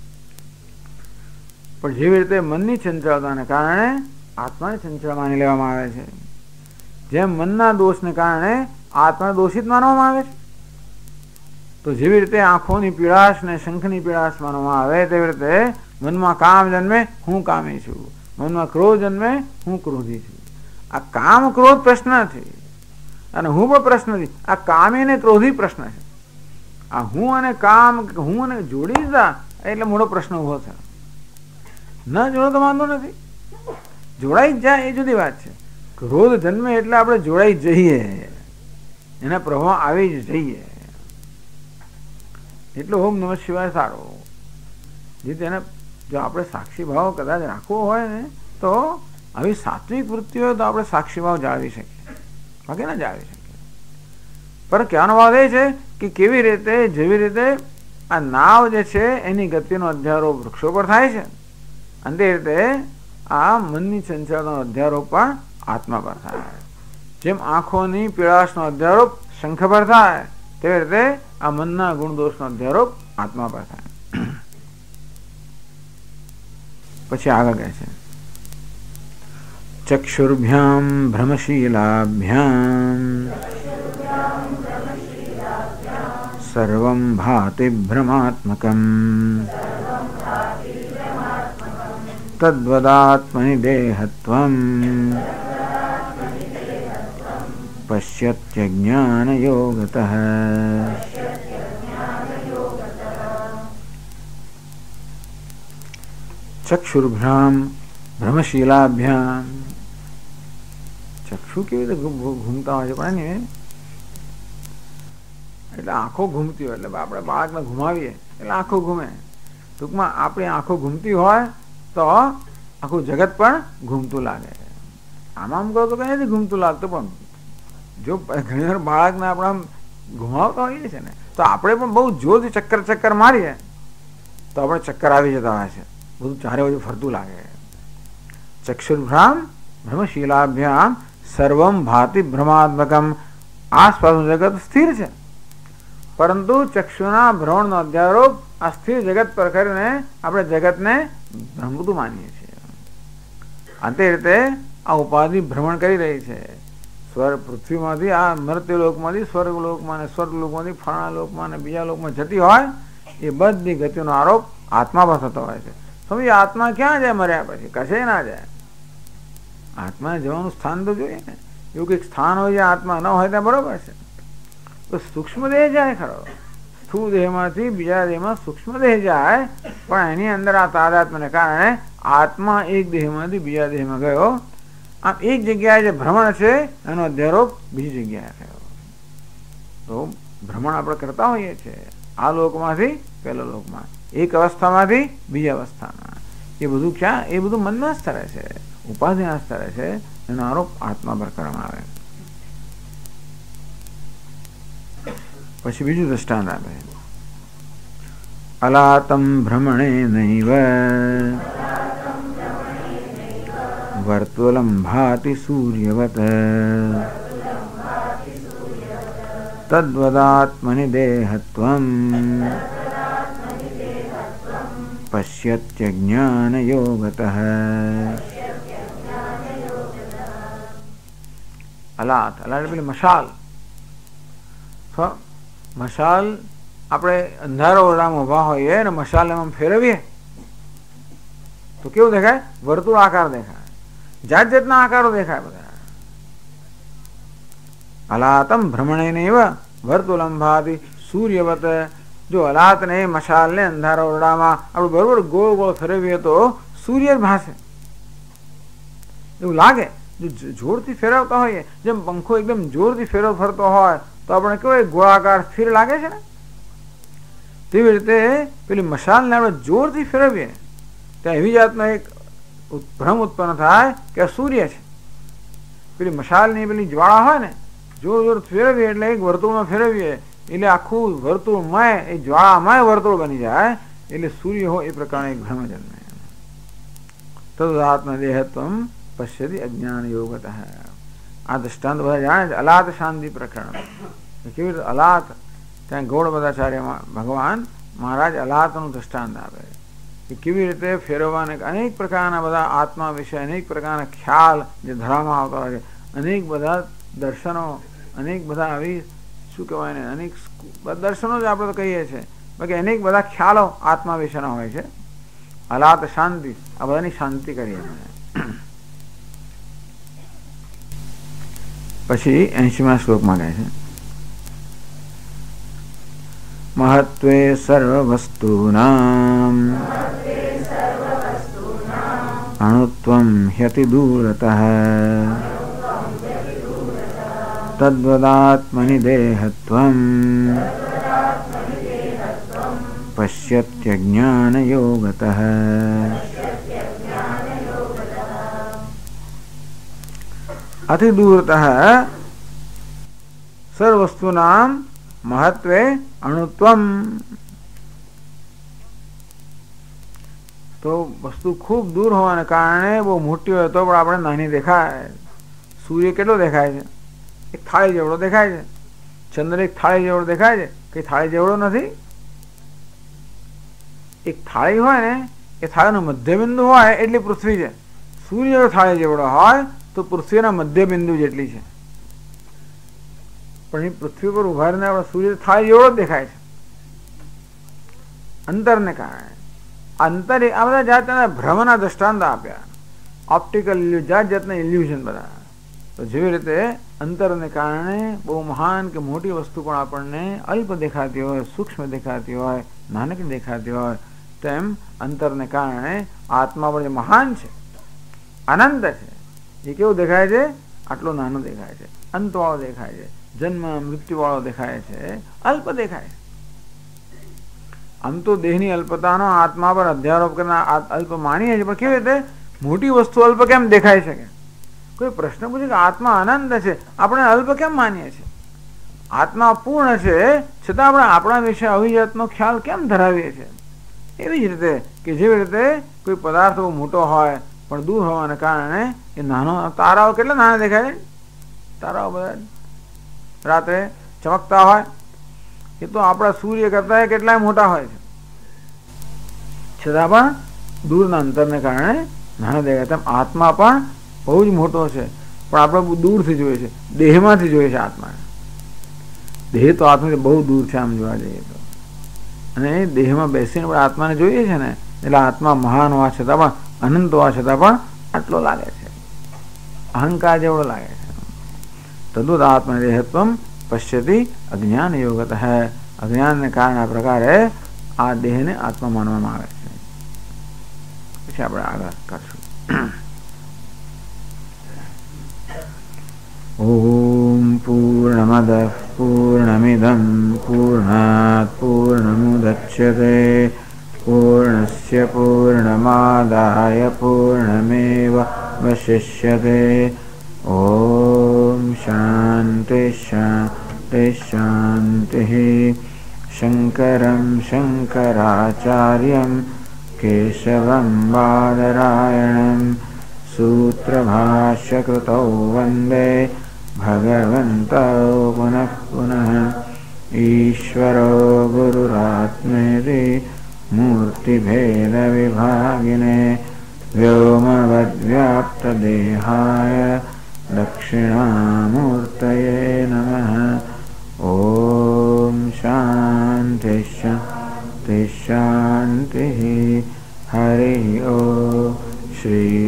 પણ જેવી રીતે મનની ચંચળતાને કારણે આત્માને ચંચળ માની લેવામાં આવે છે, જેમ મનના દોષને કારણે આત્માને દોષિત માનવામાં આવે છે, તો જેવી રીતે આંખોની પીળાશ ને શંખની પીળાશ માનવામાં આવે તેવી રીતે મનમાં કામ જન્મે, હું કામી છું. મનમાં ક્રોધ જન્મે, હું ક્રોધી છું. આ કામ ક્રોધ પ્રશ્ન નથી અને હું પણ પ્રશ્ન નથી. આ કામી અને ક્રોધી પ્રશ્ન છે. આ હું અને કામ, હું અને જોડી દીધા એટલે મોટો પ્રશ્ન ઉભો થાય. ન જોડો તો વાંધો નથી, જોડાઈ જ જાય એ જુદી વાત છે. ક્રોધ જન્મે એટલે આપણે જોડાઈ જઈએ, એના પ્રભાવ આવી જ જઈએ. એટલે ઓમ નમઃ શિવાય સારો. જે તેને જો આપણે સાક્ષી ભાવ કદાચ રાખવો હોય ને તો આવી સાત્વિક વૃત્તિ હોય તો આપણે સાક્ષી ભાવ જાળવી શકીએ, બાકી ના જાળવી શકીએ. પણ કહેવાનો ભાવ એ છે કે કેવી રીતે, જેવી રીતે આ નાવ જે છે એની ગતિનો અધ્યારોપ વૃક્ષો પર થાય છે, અને તે રીતે આ મનની ચંચળતાનો અધ્યારોપ પણ આત્મા પર થાય. જેમ આંખોની પીળાશનો અધ્યારોપ શંખ પર થાય તેવી રીતે આ મનના ગુણદોષનો અધ્યારોપ આત્મા પર થાય. પછી આગળ કહે છે ચક્ષુર્ભ્યામ ભ્રમશીલાભ્યામ સર્વં ભાતિ ભ્રમાત્મકમ તદ્વદાત્મનિ દેહત્વમ પશ્યત્યજ્ઞાનયોગતઃ. ચક્ષુર્ભ્યામ ભ્રમશીલાભ્યામ. ચક્ષુ કેવી રીતે ઘૂમતા હોય છે પણ નહીં, એટલે આંખો ઘૂમતી હોય એટલે આપણે બાળકને ઘુમાવીએ એટલે આંખો ઘૂમે. ટૂંકમાં આપણી આંખો ઘૂમતી હોય તો આખું જગત પણ ઘૂમતું લાગે. આમ આમ કહો તો કઈ નથી ઘૂમતું લાગતું, પણ જો ઘણી વાર બાળકને આપણે આમ ઘુમાવતા હોઈએ છે ને તો આપણે પણ બહુ જોરથી ચક્કર ચક્કર મારીએ તો આપણે ચક્કર આવી જતા હોય છે, બધું ચારે બાજુ ફરતું લાગે. ચક્ષુર્ભ્રામ ભ્રમશીલાભ્યામ સર્વમ ભાતિ ભ્રમાત્મકમ. આસપાસનું જગત સ્થિર છે, પરંતુ ચક્ષુના ભ્રમણનો અધ્યારોપ આ સ્થિર જગત પર કરીને આપણે જગતને ભ્રમતું માનીએ છીએ. આ તે રીતે આ ઉપાધિ ભ્રમણ કરી રહી છે. સ્વર્ગ પૃથ્વીમાંથી આ મર્ત્ય લોકમાંથી સ્વર્ગ લોકમાં અને સ્વર્ગ લોકમાંથી ફળના લોકમાં અને બીજા લોકમાં જતી હોય એ બધી ગતિનો આરોપ આત્મા પર થતો હોય છે. સમજ આત્મા ક્યાં જાય મર્યા પછી? કશે ના જાય. આત્માને જવાનું સ્થાન તો જોઈએ ને. એવું કંઈક સ્થાન હોય જ્યાં આત્મા ન હોય ત્યાં બરોબર છે. તો સૂક્ષ્મ દેહ જાય ખરો, સ્થૂળ દેહમાંથી બીજા દેહમાં સૂક્ષ્મ દેહ જાય, પણ એની અંદર આ તાદાત્મ્યને કારણે આત્મા એક દેહમાંથી બીજા દેહમાં ગયો. આમ એક જગ્યાએ જે ભ્રમણ છે એનો અધ્યારોપ બીજી જગ્યાએ થયો. તો ભ્રમણ આપણે કરતા હોઈએ છીએ આ લોકમાંથી પેલા લોકમાં, એક અવસ્થામાંથી બીજી અવસ્થામાં. એ બધું ક્યાં? એ બધું મનના સ્તરે છે, ઉપાધિના સ્તરે છે. એનો આરોપ આત્મા પર કરવામાં આવે. પછી બીજું દ્રષ્ટાંત આપે, અલાતમ ભ્રમણે નૈવ વર્તુલમ ભાતિ સૂર્યવત તદ્વદાત્મનિ દેહત્વમ પશ્યત્ય જ્ઞાનયોગતઃ. અલાત, અલાત પેલી મશાલ. મશાલ આપણે અંધારો ઓરડામાં ઊભા હોઈએ ને મશાલ એમાં ફેરવીએ તો કેવું દેખાય? વર્તુળ આકાર દેખાય, જાત જાતના આકારો દેખાય બધા. અલાતમ ભ્રમણે નૈવ વર્તુલમ ભાતિ સૂર્યવત. જો અલાતને મશાલને અંધારા ઓરડામાં આપણે બરોબર ગોળ ગોળ ફેરવીએ તો સૂર્ય ભાસે એવું લાગે. જો જોરથી ફેરવતા હોઈએ, જેમ પંખો એકદમ જોરથી ફેરવ ફરતો હોય તો આપણે કેવો ગોળાકાર સ્થિર લાગે છે ને, તેવી રીતે પેલી મશાલને આપણે જોરથી ફેરવીએ ત્યાં એવી જાતનો એક ભ્રમ ઉત્પન્ન થાય કે આ સૂર્ય છે. પેલી મશાલની પેલી જ્વાળા હોય ને, જોર જોર ફેરવીએ એટલે એક વર્તુળમાં ફેરવીએ એટલે આખું વર્તુળમય, એ જ્વાળામય વર્તુળ બની જાય, એટલે સૂર્ય હોય એ પ્રકારનો એક ભ્રમ જન્મે. તદાત્મ દેહત્વમ પશ્યતિ અજ્ઞાન યોગતઃ. આ દ્રષ્ટાંત બધા જાણે છે. અલાત શાંતિ પ્રકરણ કેવી રીતે અલાત, ત્યાં ગૌડ બધાચાર્યમાં ભગવાન મહારાજ અલાતનું દ્રષ્ટાંત આપે કે કેવી રીતે ફેરવવાને અનેક પ્રકારના બધા આત્મા વિશે અનેક પ્રકારના ખ્યાલ જે ધરાવવામાં આવતા હોય છે, અનેક બધા દર્શનો, અનેક બધા આવી શું કહેવાય ને, અનેક દર્શનો જ આપણે તો કહીએ છીએ, બાકી અનેક બધા ખ્યાલો આત્મા વિશેના હોય છે. અલાત શાંતિ, આ બધાની શાંતિ કરીએ. પછી એંશીમાં શ્લોકમાં કહે છે, મહત્વે સર્વ વસ્તુનામ અણુત્વમ હ્યતિ દૂરતઃ તદ્વદાત્મનિ દેહત્વમ પશ્યત્ય જ્ઞાનયોગતઃ. અતિ દૂરતઃ સર્વવસ્તુનામ મહત્વે અણુત્વમ. તો વસ્તુ ખૂબ દૂર હોવાને કારણે બહુ મોટી હોય તો પણ આપણે નાની દેખાય. સૂર્ય કેટલો દેખાય છે? એક થાળી જેવડો દેખાય છે. ચંદ્ર એક થાળી જેવડો દેખાય છે? કઈ થાળી જેવડો નથી. એક થાળી હોય ને, એ થાળીનો મધ્યબિંદુ હોય એટલી પૃથ્વી છે. સૂર્ય થાળી જેવડો હોય તો પૃથ્વીના મધ્યબિંદુ જેટલી છે. પણ એ પૃથ્વી પર ઉભા રહીને આપણે સૂર્ય થાળી જેવડો જ દેખાય છે અંતરને કારણે. અંતર આ બધા જાતના ભ્રમના દ્રષ્ટાંત આપ્યા, ઓપ્ટિકલ જાત જાતના ઇલ્યુઝન બધા. તો જેવી રીતે અંતરને કારણે બહુ મહાન કે મોટી વસ્તુ પણ આપણને અલ્પ દેખાતી હોય, સૂક્ષ્મ દેખાતી હોય, નાનકડી દેખાતી હોય, તેમ અંતરને કારણે આત્મા પણ જે મહાન છે, અનંત છે, એ કેવું દેખાય છે? આટલો નાનો દેખાય છે, અંતવાળો દેખાય છે, જન્મ મૃત્યુવાળો દેખાય છે, અલ્પ દેખાય છે. આમ તો દેહની અલ્પતાનો આત્મા પર અધ્યારોપ કરનાર અલ્પ માનીએ છીએ, પણ કેવી રીતે મોટી વસ્તુ અલ્પ કેમ દેખાઈ શકે? કોઈ પ્રશ્ન પૂછે કે આત્મા અનંત છે, આપણે અલ્પ કેમ માનીએ છીએ? આત્મા પૂર્ણ છે, છતાં આપણે આપણા વિશે આવી જાતનો ખ્યાલ કેમ ધરાવીએ છીએ? એવી જ રીતે કે જેવી રીતે કોઈ પદાર્થ બહુ મોટો હોય પણ દૂર હોવાને કારણે એ નાનો, તારાઓ કેટલા નાના દેખાય છે? તારાઓ બધા રાત્રે ચમકતા હોય, એ તો આપણા સૂર્ય કરતા કેટલાય મોટા હોય છે, છતાં પણ દૂરના અંતરને કારણે નાના દેખાય. તેમ આત્મા પણ બહુ જ મોટો છે, પણ આપણે બહુ દૂરથી જોઈએ છે, દેહમાંથી જોઈએ છે આત્માને. દેહ તો આત્માથી બહુ દૂર છે આમ જોવા જઈએ તો, અને દેહમાં બેસીને આપણે આત્માને જોઈએ છે ને, એટલે આત્મા મહાન હોવા છતાં પણ અનંત હોવા છતાં પણ આટલો લાગે છે, અહંકાર જેવડો લાગે છે. તદુત આત્મદેહત્વમ પશ્યતિ અજ્ઞાન યોગત હૈ. અજ્ઞાનને કારણે આ પ્રકારે આ દેહને આત્મા માનવામાં આવે છે. પછી આપણે આગળ કરશું. ઓમ પૂર્ણમદ પૂર્ણમિદં પૂર્ણાત પૂર્ણમુદચ્યતે પૂર્ણસ્ય પૂર્ણમાદાય પૂર્ણમેવાવશિષ્યતે. ઓમ શાંતિ શાંતિ શાંતિ. શંકરં શંકરાચાર્યં કેશવં બાદરાયણં સૂત્રભાષ્યકૃતૌ વંદે ભગવन्तौ પુનઃ પુનઃ. ઈશ્વરો ગુરુરાત્મેતિ મૂર્તિભેદવિભાગિને વ્યોમવદ્વ્યાપ્તદેહાય દક્ષિણામૂર્તયે નમઃ. ઓમ શાંતિ શાંતિ શાંતિ. હરિ ઓમ. શ્રી